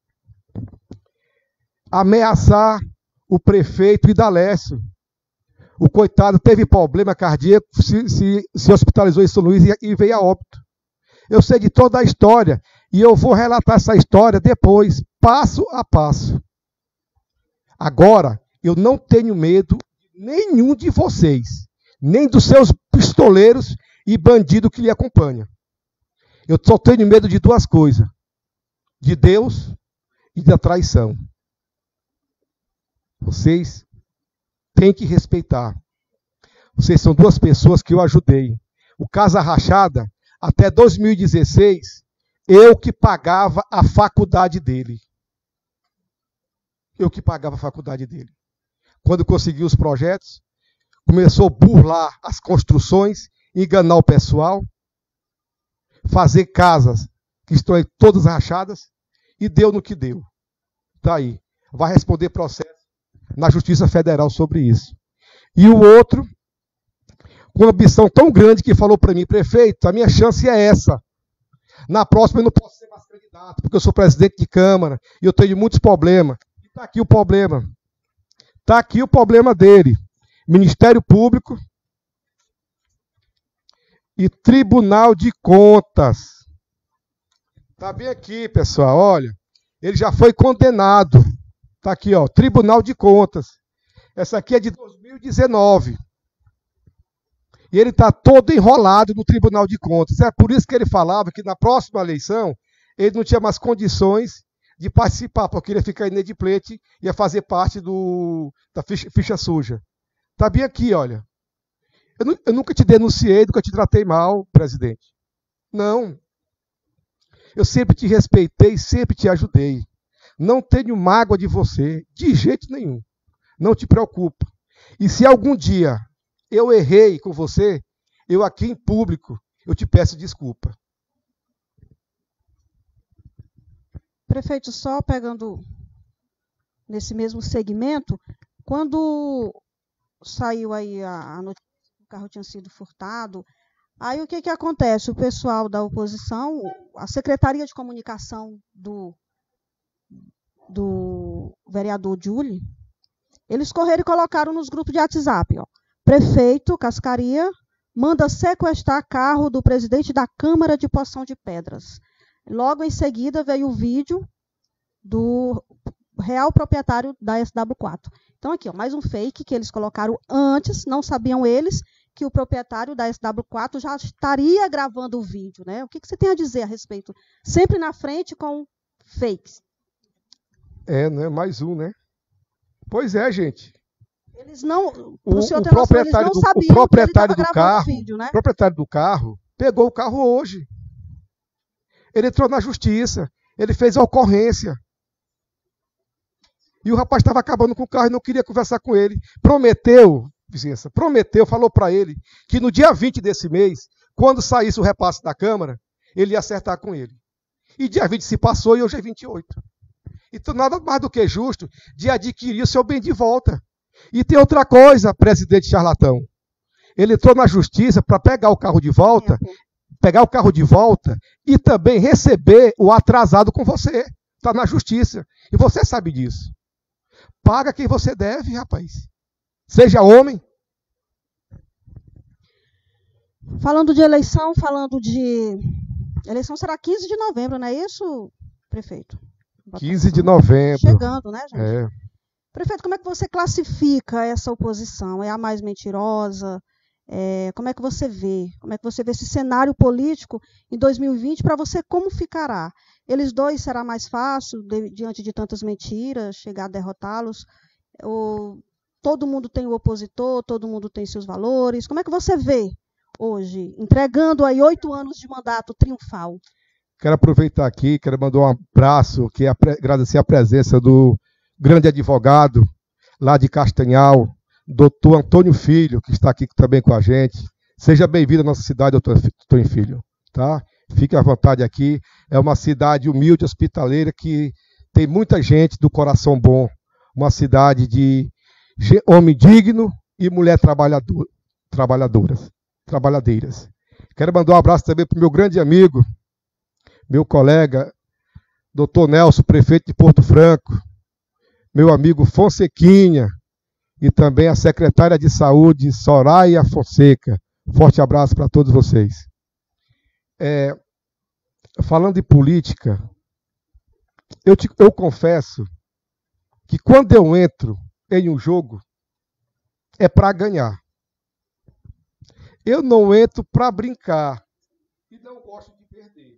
ameaçar o prefeito Idalécio. O coitado teve problema cardíaco, se hospitalizou em São Luís e veio a óbito. Eu sei de toda a história e eu vou relatar essa história depois, passo a passo. Agora, eu não tenho medo de nenhum de vocês, nem dos seus pistoleiros e bandidos que lhe acompanham. Eu só tenho medo de 2 coisas: de Deus e da traição. Vocês têm que respeitar. Vocês são 2 pessoas que eu ajudei. O Casa Rachada, até 2016, eu que pagava a faculdade dele. Eu que pagava a faculdade dele. Quando consegui os projetos, começou a burlar as construções, enganar o pessoal, fazer casas que estão aí todas rachadas, e deu no que deu. Está aí. Vai responder processo na Justiça Federal sobre isso. E o outro, com uma ambição tão grande, que falou para mim: prefeito, a minha chance é essa. Na próxima eu não posso ser mais candidato, porque eu sou presidente de Câmara e eu tenho muitos problemas. E está aqui o problema. Está aqui o problema dele. Ministério Público e Tribunal de Contas. Está bem aqui, pessoal, olha. Ele já foi condenado. Está aqui, ó, Tribunal de Contas. Essa aqui é de 2019. E ele está todo enrolado no Tribunal de Contas. É por isso que ele falava que na próxima eleição ele não tinha mais condições de participar, porque ele ia ficar inadimplente, ia fazer parte da ficha suja. Está bem aqui, olha. Eu nunca te denunciei, nunca te tratei mal, presidente. Não. Eu sempre te respeitei, sempre te ajudei. Não tenho mágoa de você, de jeito nenhum. Não te preocupa. E se algum dia eu errei com você, eu aqui em público, eu te peço desculpa. Prefeito, só pegando nesse mesmo segmento, quando saiu aí a notícia que o carro tinha sido furtado, aí o que acontece? O pessoal da oposição, a Secretaria de Comunicação do vereador Júlio, eles correram e colocaram nos grupos de WhatsApp, ó: prefeito Cascaria manda sequestrar carro do presidente da Câmara de Poção de Pedras. Logo em seguida veio o vídeo do real proprietário da SW4. Então aqui, ó, mais um fake que eles colocaram antes, não sabiam eles que o proprietário da SW4 já estaria gravando o vídeo, né? O que você tem a dizer a respeito? Sempre na frente com fakes. É, né? Mais um, né? Pois é, gente. Eles não, O proprietário do carro, filho, né? O proprietário do carro pegou o carro hoje. Ele entrou na justiça, ele fez a ocorrência. E o rapaz estava acabando com o carro e não queria conversar com ele. Prometeu, falou para ele que no dia 20 desse mês, quando saísse o repasse da Câmara, ele ia acertar com ele. E dia 20 se passou e hoje é 28. Então nada mais do que justo de adquirir o seu bem de volta. E tem outra coisa, presidente charlatão. Ele entrou na justiça para pegar o carro de volta, e também receber o atrasado com você. Está na justiça. E você sabe disso. Paga quem você deve, rapaz. Seja homem. Falando de eleição, eleição será 15 de novembro, não é isso, prefeito? 15 de novembro. Chegando, né, gente? É. Prefeito, como é que você classifica essa oposição? É a mais mentirosa? Como é que você vê? Como é que você vê esse cenário político em 2020? Para você, como ficará? Eles dois será mais fácil, diante de tantas mentiras, chegar a derrotá-los? Ou todo mundo tem o opositor, todo mundo tem seus valores? Como é que você vê hoje, entregando aí 8 anos de mandato triunfal? Quero aproveitar aqui, quero mandar um abraço, agradecer a presença do grande advogado lá de Castanhal, doutor Antônio Filho, que está aqui também com a gente. Seja bem-vindo à nossa cidade, doutor Antônio Filho. Tá? Fique à vontade aqui. É uma cidade humilde, hospitaleira, que tem muita gente do coração bom. Uma cidade de homem digno e mulher trabalhadeiras. Quero mandar um abraço também para o meu grande amigo, meu colega, doutor Nelson, prefeito de Porto Franco, meu amigo Fonsequinha, e também a secretária de Saúde, Soraya Fonseca. Forte abraço para todos vocês. Falando de política, eu confesso que quando eu entro em um jogo, é para ganhar. Eu não entro para brincar e não gosto de perder.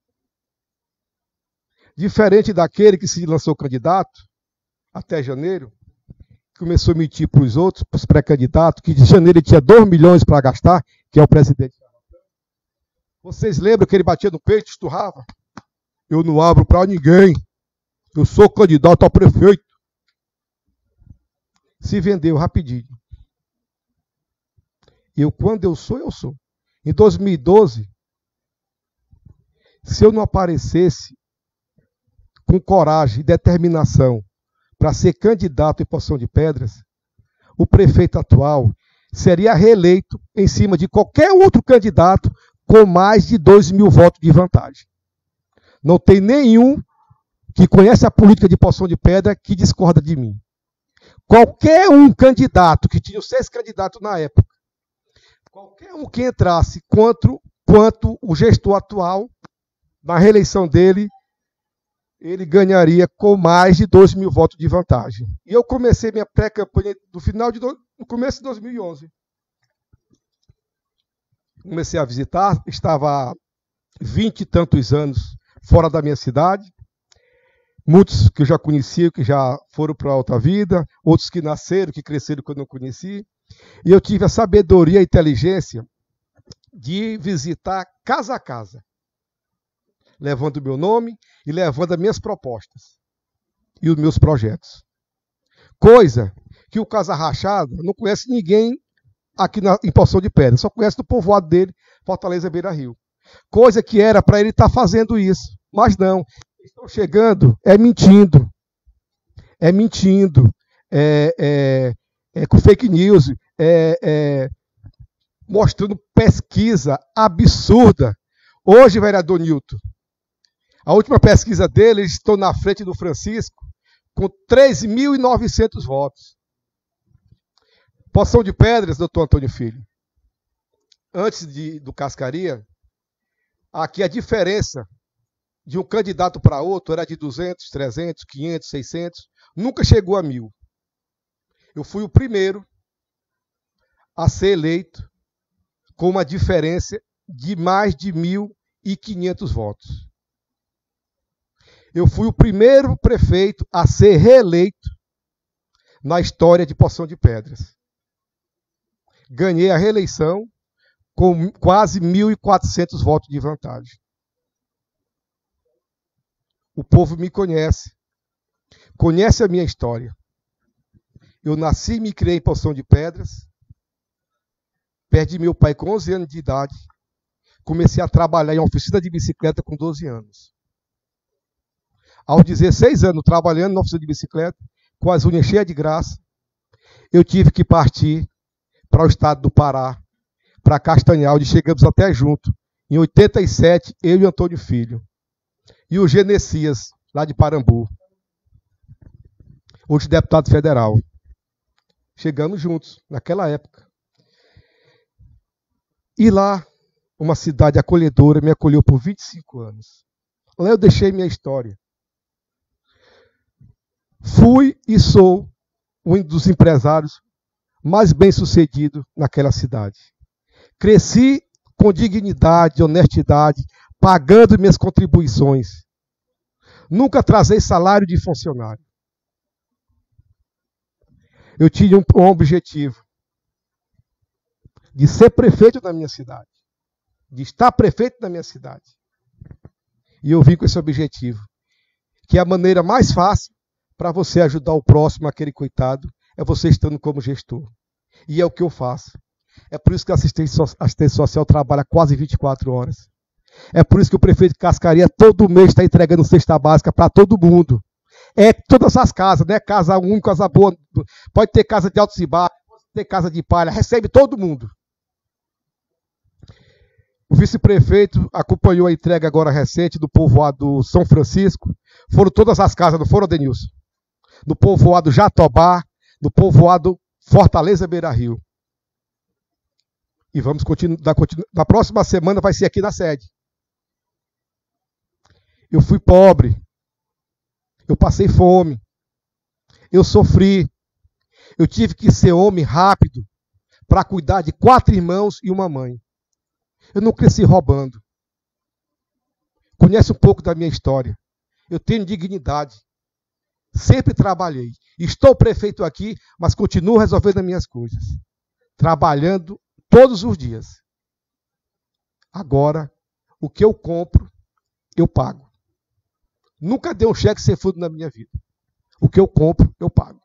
Diferente daquele que se lançou candidato, até janeiro, começou a mentir para os outros, para os pré-candidatos, que de janeiro ele tinha 2 milhões para gastar, que é o presidente. Vocês lembram que ele batia no peito, esturrava? Eu não abro para ninguém. Eu sou candidato a prefeito. Se vendeu rapidinho. Quando eu sou, eu sou. Em 2012, se eu não aparecesse com coragem e determinação para ser candidato em Poção de Pedras, o prefeito atual seria reeleito em cima de qualquer outro candidato com mais de 2.000 votos de vantagem. Não tem nenhum que conhece a política de Poção de Pedra que discorda de mim. Qualquer um candidato, que tinha 6 candidatos na época, qualquer um que entrasse quanto o gestor atual, na reeleição dele, ele ganharia com mais de 2.000 votos de vantagem. E eu comecei minha pré-campanha no começo de 2011. Comecei a visitar, estava há 20 e tantos anos fora da minha cidade. Muitos que eu já conhecia, que já foram para a outra vida, outros que nasceram, que cresceram que eu não conheci. E eu tive a sabedoria e a inteligência de visitar casa a casa, levando o meu nome e levando as minhas propostas e os meus projetos. Coisa que o Casa Rachada não conhece ninguém aqui em Poção de Pedra, só conhece do povoado dele, Fortaleza Beira Rio. Coisa que era para ele estar fazendo isso, mas não. Estão chegando, mentindo. Com fake news, mostrando pesquisa absurda. Hoje, vereador Nilton, a última pesquisa dele, eles estão na frente do Francisco com 3.900 votos. Poção de Pedras, doutor Antônio Filho. Antes do Cascaria, aqui a diferença de um candidato para outro era de 200, 300, 500, 600, nunca chegou a 1.000. Eu fui o primeiro a ser eleito com uma diferença de mais de 1.500 votos. Eu fui o primeiro prefeito a ser reeleito na história de Poção de Pedras. Ganhei a reeleição com quase 1.400 votos de vantagem. O povo me conhece a minha história. Eu nasci e me criei em Poção de Pedras, perdi meu pai com 11 anos de idade, comecei a trabalhar em oficina de bicicleta com 12 anos. Aos 16 anos, trabalhando na oficina de bicicleta, com as unhas cheias de graça, eu tive que partir para o estado do Pará, para Castanhalde, chegamos até junto. Em 87, eu e Antônio Filho. E o Genesias, lá de Parambu. Hoje deputado federal. Chegamos juntos, naquela época. E lá, uma cidade acolhedora, me acolheu por 25 anos. Lá eu deixei minha história. Fui e sou um dos empresários mais bem-sucedidos naquela cidade. Cresci com dignidade, honestidade, pagando minhas contribuições. Nunca atrasei salário de funcionário. Eu tinha um objetivo de ser prefeito da minha cidade, de estar prefeito da minha cidade. E eu vim com esse objetivo, que é a maneira mais fácil para você ajudar o próximo, aquele coitado, é você estando como gestor. E é o que eu faço. É por isso que a assistência social trabalha quase 24 horas. É por isso que o prefeito de Cascaria todo mês está entregando cesta básica para todo mundo. É todas as casas, né? Casa 1, casa boa. Pode ter casa de altos e baixos, pode ter casa de palha, recebe todo mundo. O vice-prefeito acompanhou a entrega agora recente do povoado São Francisco. Foram todas as casas, não foram, Denilson? Do povoado Jatobá, do povoado Fortaleza Beira Rio. E vamos continuar. Na próxima semana vai ser aqui na sede. Eu fui pobre. Eu passei fome. Eu sofri. Eu tive que ser homem rápido para cuidar de 4 irmãos e uma mãe. Eu não cresci roubando. Conhece um pouco da minha história. Eu tenho dignidade. Sempre trabalhei. Estou prefeito aqui, mas continuo resolvendo as minhas coisas. Trabalhando todos os dias. Agora, o que eu compro, eu pago. Nunca dei um cheque sem fundo na minha vida. O que eu compro, eu pago.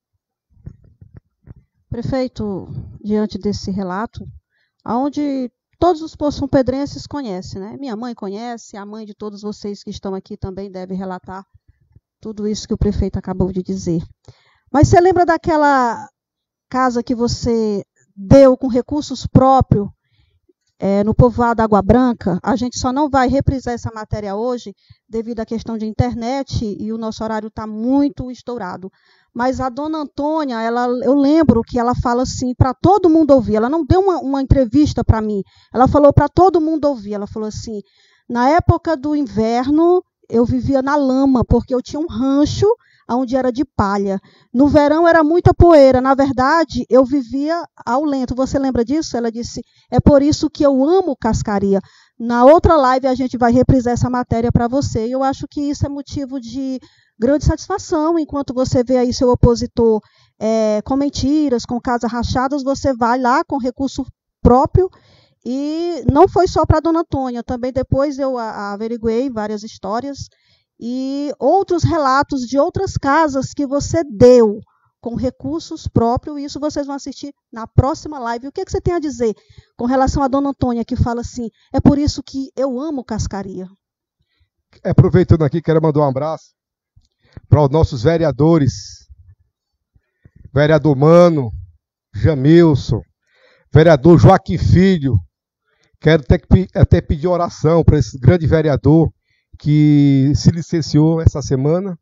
Prefeito, diante desse relato, onde todos os poço-pedrenses conhecem, né? Minha mãe conhece, a mãe de todos vocês que estão aqui também deve relatar tudo isso que o prefeito acabou de dizer. Mas você lembra daquela casa que você deu com recursos próprios no povoado Água Branca? A gente só não vai reprisar essa matéria hoje devido à questão de internet e o nosso horário está muito estourado. Mas a dona Antônia, eu lembro que ela fala assim para todo mundo ouvir. Ela não deu uma entrevista para mim. Ela falou para todo mundo ouvir. Ela falou assim, na época do inverno, eu vivia na lama, porque eu tinha um rancho onde era de palha. No verão era muita poeira. Na verdade, eu vivia ao lento. Você lembra disso? Ela disse, é por isso que eu amo Cascaria. Na outra live a gente vai reprisar essa matéria para você. E eu acho que isso é motivo de grande satisfação. Enquanto você vê aí seu opositor com mentiras, com casas rachadas, você vai lá com recurso próprio. E não foi só para a dona Antônia, também depois eu averiguei várias histórias e outros relatos de outras casas que você deu com recursos próprios, e isso vocês vão assistir na próxima live. O que você tem a dizer com relação à dona Antônia, que fala assim, é por isso que eu amo Cascaria? Aproveitando aqui, quero mandar um abraço para os nossos vereadores, vereador Mano, Jamilson, vereador Joaquim Filho. Quero até pedir oração para esse grande vereador que se licenciou essa semana.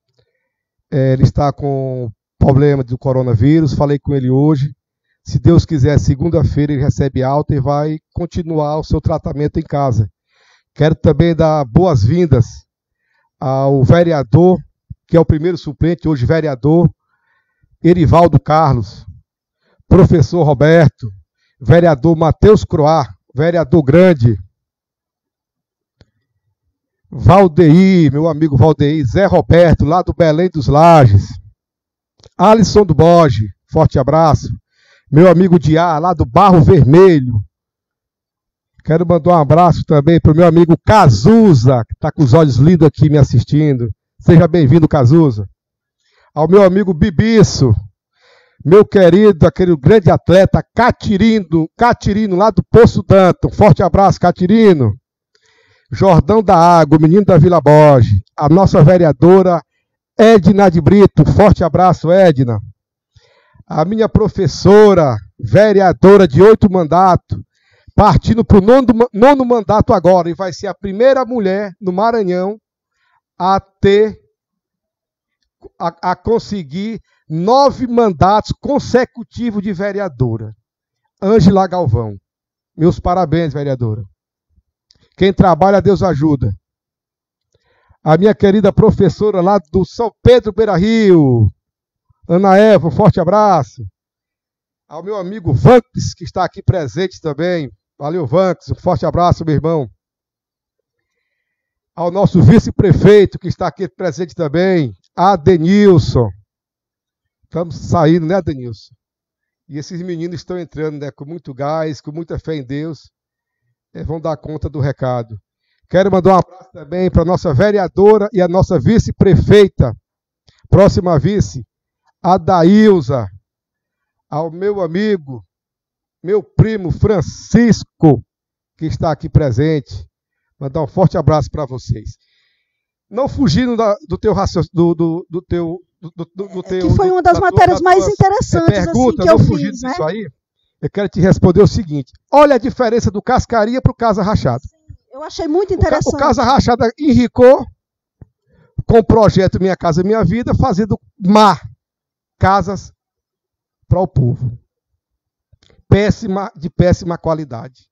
Ele está com problema do coronavírus, falei com ele hoje. Se Deus quiser, segunda-feira ele recebe alta e vai continuar o seu tratamento em casa. Quero também dar boas-vindas ao vereador, que é o primeiro suplente, hoje vereador, Erivaldo Carlos, professor Roberto, vereador Matheus Croá, vereador grande, Valdeir, meu amigo Valdeir, Zé Roberto, lá do Belém dos Lages, Alisson do Borges, forte abraço. Meu amigo Diá, lá do Barro Vermelho. Quero mandar um abraço também para o meu amigo Cazuza, que está com os olhos lindos aqui me assistindo. Seja bem-vindo, Cazuza. Ao meu amigo Bibiço, meu querido, aquele grande atleta Catirino, lá do Poço Danto. Forte abraço, Catirino. Jordão da Água, menino da Vila Borges. A nossa vereadora Edna de Brito. Forte abraço, Edna. A minha professora, vereadora de 8 mandatos, partindo para o nono mandato agora, e vai ser a primeira mulher no Maranhão a conseguir 9 mandatos consecutivos de vereadora. Ângela Galvão. Meus parabéns, vereadora. Quem trabalha, Deus ajuda. A minha querida professora lá do São Pedro Beira Rio, Ana Eva, um forte abraço. Ao meu amigo Vanks, que está aqui presente também. Valeu, Vanks, um forte abraço, meu irmão. Ao nosso vice-prefeito, que está aqui presente também, Adenilson. Estamos saindo, né, Adenilson? E esses meninos estão entrando, né, com muito gás, com muita fé em Deus. Vão dar conta do recado. Quero mandar um abraço também para a nossa vereadora e a nossa vice-prefeita, próxima vice, a Daílza. Ao meu amigo, meu primo Francisco, que está aqui presente. Mandar um forte abraço para vocês. Não fugindo do teu raciocínio, do teu... que foi uma das matérias mais interessantes pergunta, assim, que eu não fugindo fiz, né? disso aí, eu quero te responder o seguinte. Olha a diferença do Cascaria para o Casa Rachada. Eu achei muito interessante. O Casa Rachada enricou com o projeto Minha Casa Minha Vida, fazendo casas para o povo. De péssima qualidade.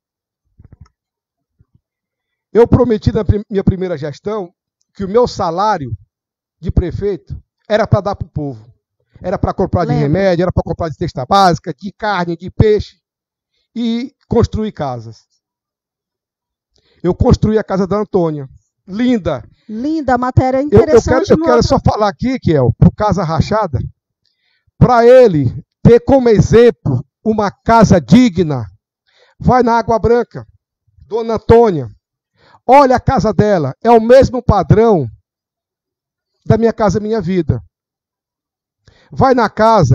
Eu prometi na minha primeira gestão que o meu salário de prefeito era para dar para o povo. Era para comprar de remédio, era para comprar de cesta básica, de carne, de peixe e construir casas. Eu construí a casa da Antônia. Linda. Linda, matéria interessante. Eu quero só falar aqui, Kiel, para o Casa Rachada, para ele ter como exemplo uma casa digna. Vai na Água Branca, Dona Antônia. Olha a casa dela, é o mesmo padrão da Minha Casa Minha Vida. Vai na casa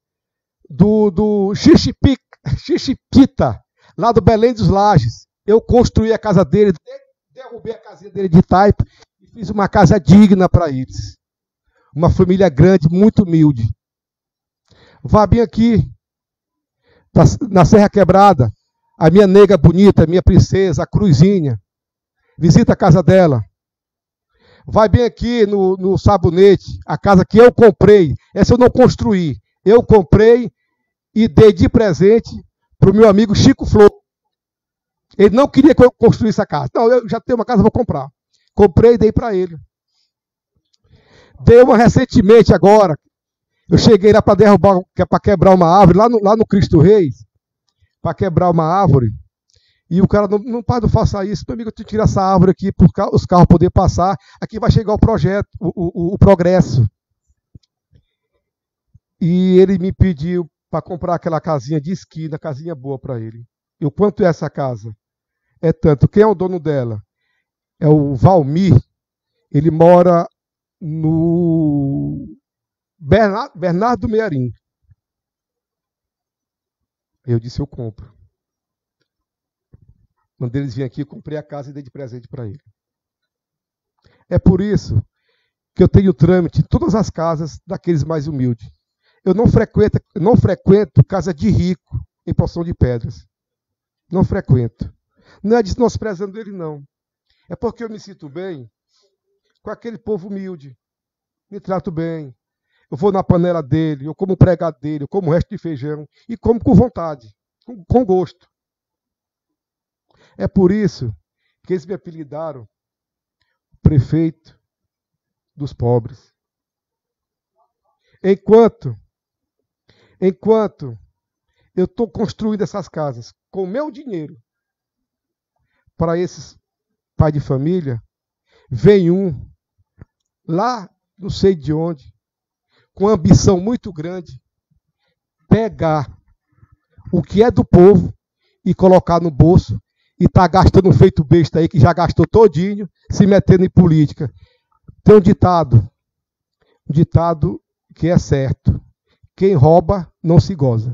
do Xixipita, lá do Belém dos Lages. Eu construí a casa dele, derrubei a casinha dele de taipa e fiz uma casa digna para eles. Uma família grande, muito humilde. Vá bem aqui, na Serra Quebrada, a minha nega bonita, a minha princesa, a Cruzinha. Visita a casa dela. Vai bem aqui no Sabonete, a casa que eu comprei. Essa eu não construí. Eu comprei e dei de presente para o meu amigo Chico Flor. Ele não queria que eu construísse a casa. Não, eu já tenho uma casa, vou comprar. Comprei e dei para ele. Dei uma recentemente agora. Eu cheguei lá para derrubar, para quebrar uma árvore, lá no Cristo Reis, para quebrar uma árvore. E o cara, não faça isso, meu amigo, tu tira essa árvore aqui para os carros poderem passar. Aqui vai chegar o projeto, o progresso. E ele me pediu para comprar aquela casinha de esquina, casinha boa para ele. E o quanto é essa casa? É tanto. Quem é o dono dela? É o Valmir. Ele mora no Bernardo Mearim. Eu disse, eu compro. Mandei eles virem aqui, comprei a casa e dei de presente para ele. É por isso que eu tenho trâmite em todas as casas daqueles mais humildes. Eu não frequento casa de rico em Poção de Pedras. Não frequento. Não é desnosprezando ele, não. É porque eu me sinto bem com aquele povo humilde. Me trato bem. Eu vou na panela dele, eu como o pregado dele, eu como o resto de feijão. E como com vontade, com gosto. É por isso que eles me apelidaram prefeito dos pobres. Enquanto eu estou construindo essas casas com o meu dinheiro para esses pais de família, vem um lá, não sei de onde, com ambição muito grande, pegar o que é do povo e colocar no bolso e tá gastando feito besta aí, que já gastou todinho, se metendo em política. Tem um ditado que é certo: quem rouba não se goza.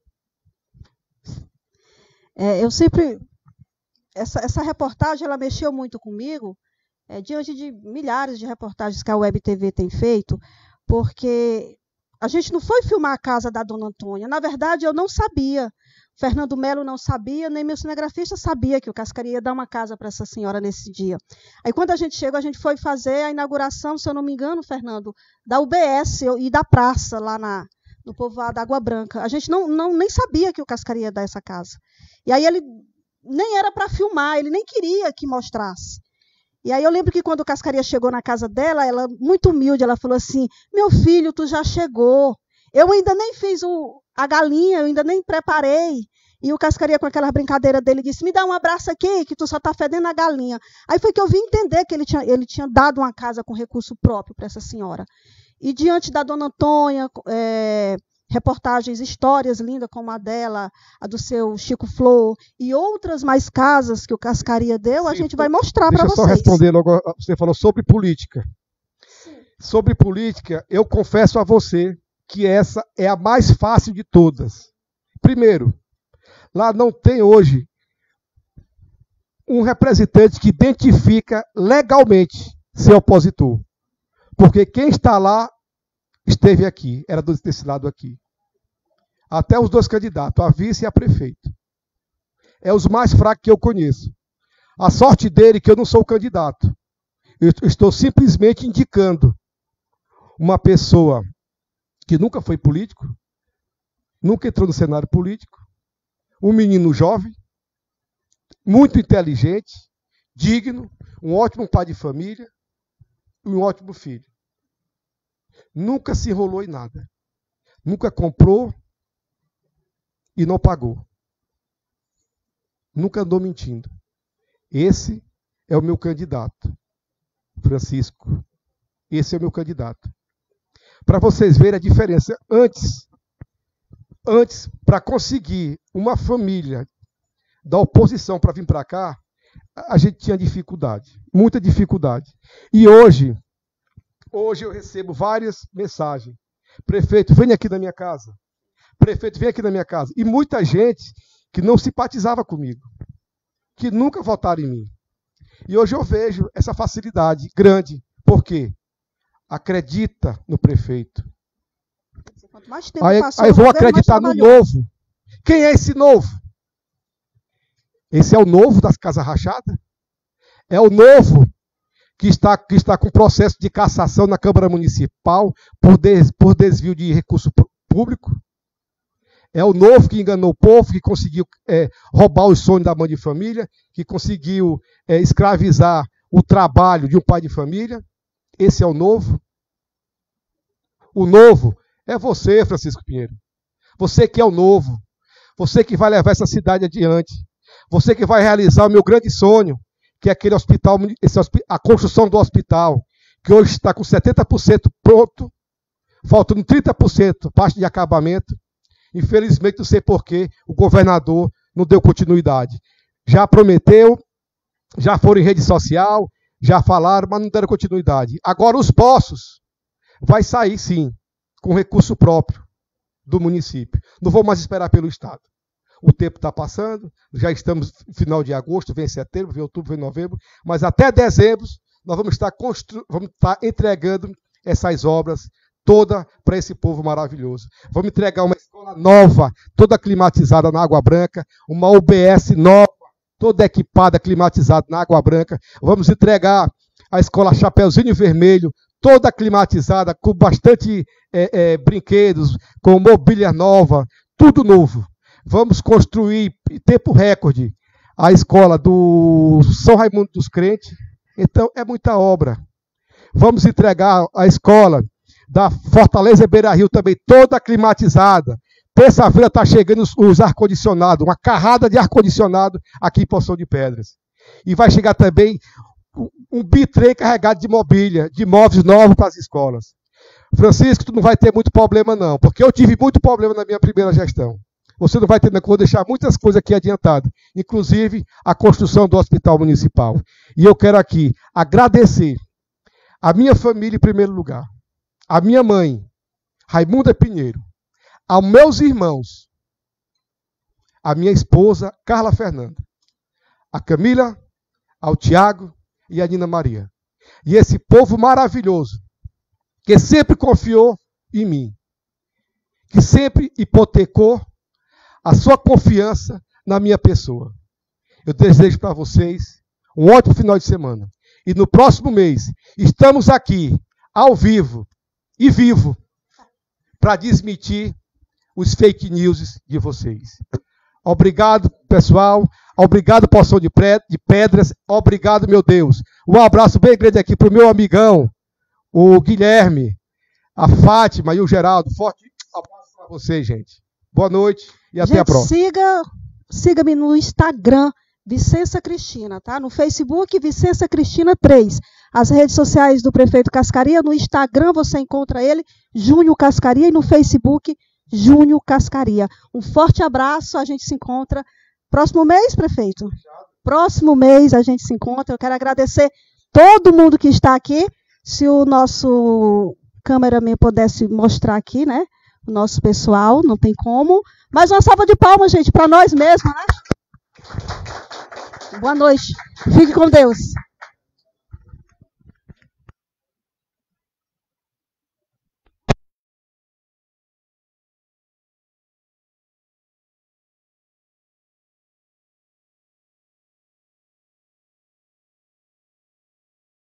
Eu sempre... Essa reportagem, ela mexeu muito comigo, diante de milhares de reportagens que a Web TV tem feito, porque a gente não foi filmar a casa da dona Antônia. Na verdade, eu não sabia. Fernando Melo não sabia, nem meu cinegrafista sabia que o Cascaria ia dar uma casa para essa senhora nesse dia. Aí, quando a gente chegou, a gente foi fazer a inauguração, se eu não me engano, Fernando, da UBS e da praça, lá no povoado Água Branca. A gente nem sabia que o Cascaria ia dar essa casa. E aí ele nem era para filmar, ele nem queria que mostrasse. E aí eu lembro que quando o Cascaria chegou na casa dela, ela, muito humilde, ela falou assim: meu filho, tu já chegou. Eu ainda nem fiz a galinha, eu ainda nem preparei. E o Cascaria, com aquela brincadeira dele, disse: me dá um abraço aqui, que tu só está fedendo a galinha. Aí foi que eu vim entender que ele tinha dado uma casa com recurso próprio para essa senhora. E diante da dona Antônia, reportagens, histórias lindas como a dela, a do seu Chico Flor, e outras mais casas que o Cascaria deu, sim, a gente vai mostrar para vocês. Deixa eu só responder logo, você falou sobre política. Sim. Sobre política, eu confesso a você que essa é a mais fácil de todas. Primeiro, lá não tem hoje um representante que identifica legalmente ser opositor. Porque quem está lá esteve aqui, era desse lado aqui. Até os dois candidatos, a vice e a prefeito. É os mais fracos que eu conheço. A sorte dele é que eu não sou o candidato. Eu estou simplesmente indicando uma pessoa que nunca foi político, nunca entrou no cenário político, um menino jovem, muito inteligente, digno, um ótimo pai de família e um ótimo filho. Nunca se enrolou em nada. Nunca comprou e não pagou. Nunca andou mentindo. Esse é o meu candidato, Francisco. Esse é o meu candidato. Para vocês verem a diferença. Antes, para conseguir uma família da oposição para vir para cá, a gente tinha dificuldade, muita dificuldade. E hoje eu recebo várias mensagens. Prefeito, venha aqui na minha casa. Prefeito, vem aqui na minha casa. E muita gente que não simpatizava comigo, que nunca votaram em mim. E hoje eu vejo essa facilidade grande. Por quê? Acredita no prefeito. Aí vou acreditar no novo. Quem é esse novo? Esse é o novo das casas rachadas? É o novo que está com processo de cassação na Câmara Municipal por desvio de recurso público? É o novo que enganou o povo, que conseguiu roubar os sonhos da mãe de família, que conseguiu escravizar o trabalho de um pai de família? Esse é o novo? O novo é você, Francisco Pinheiro. Você que é o novo. Você que vai levar essa cidade adiante. Você que vai realizar o meu grande sonho, que é aquele hospital, a construção do hospital, que hoje está com 70% pronto, faltando 30% parte de acabamento. Infelizmente, não sei porquê, o governador não deu continuidade. Já prometeu, já foram em rede social, já falaram, mas não deram continuidade. Agora os poços vai sair, sim, com recurso próprio do município. Não vou mais esperar pelo Estado. O tempo está passando, já estamos no final de agosto, vem setembro, vem outubro, vem novembro, mas até dezembro nós vamos estar entregando essas obras toda para esse povo maravilhoso. Vamos entregar uma escola nova, toda climatizada na Água Branca, uma UBS nova, toda equipada, climatizada na Água Branca. Vamos entregar a escola Chapeuzinho Vermelho, toda climatizada, com bastante brinquedos, com mobília nova, tudo novo. Vamos construir, em tempo recorde, a escola do São Raimundo dos Crentes. Então, é muita obra. Vamos entregar a escola da Fortaleza Beira-Rio também, toda climatizada. Terça-feira está chegando os ar-condicionados, uma carrada de ar-condicionado aqui em Poção de Pedras. E vai chegar também um bitrem carregado de mobília, de móveis novos para as escolas. Francisco, tu não vai ter muito problema não, porque eu tive muito problema na minha primeira gestão. Você não vai ter, vou deixar muitas coisas aqui adiantadas, inclusive a construção do hospital municipal. E eu quero aqui agradecer a minha família em primeiro lugar, a minha mãe, Raimunda Pinheiro, aos meus irmãos, a minha esposa, Carla Fernanda, a Camila, ao Tiago e a Nina Maria. E esse povo maravilhoso, que sempre confiou em mim, que sempre hipotecou a sua confiança na minha pessoa. Eu desejo para vocês um ótimo final de semana. E no próximo mês, estamos aqui, ao vivo e vivo, para desmentir os fake news de vocês. Obrigado, pessoal. Obrigado, Poção de Pedras. Obrigado, meu Deus. Um abraço bem grande aqui para o meu amigão, o Guilherme, a Fátima e o Geraldo. Forte abraço para vocês, gente. Boa noite e até a próxima. Siga-me no Instagram, Vicença Cristina, tá? No Facebook, Vicença Cristina 3. As redes sociais do prefeito Cascaria, no Instagram você encontra ele, Júnior Cascaria, e no Facebook, Júnior Cascaria. Um forte abraço, a gente se encontra próximo mês, prefeito? Próximo mês a gente se encontra. Eu quero agradecer todo mundo que está aqui. Se o nosso cameraman pudesse mostrar aqui, né? O nosso pessoal, não tem como. Mas uma salva de palmas, gente, para nós mesmos, né? Boa noite. Fique com Deus.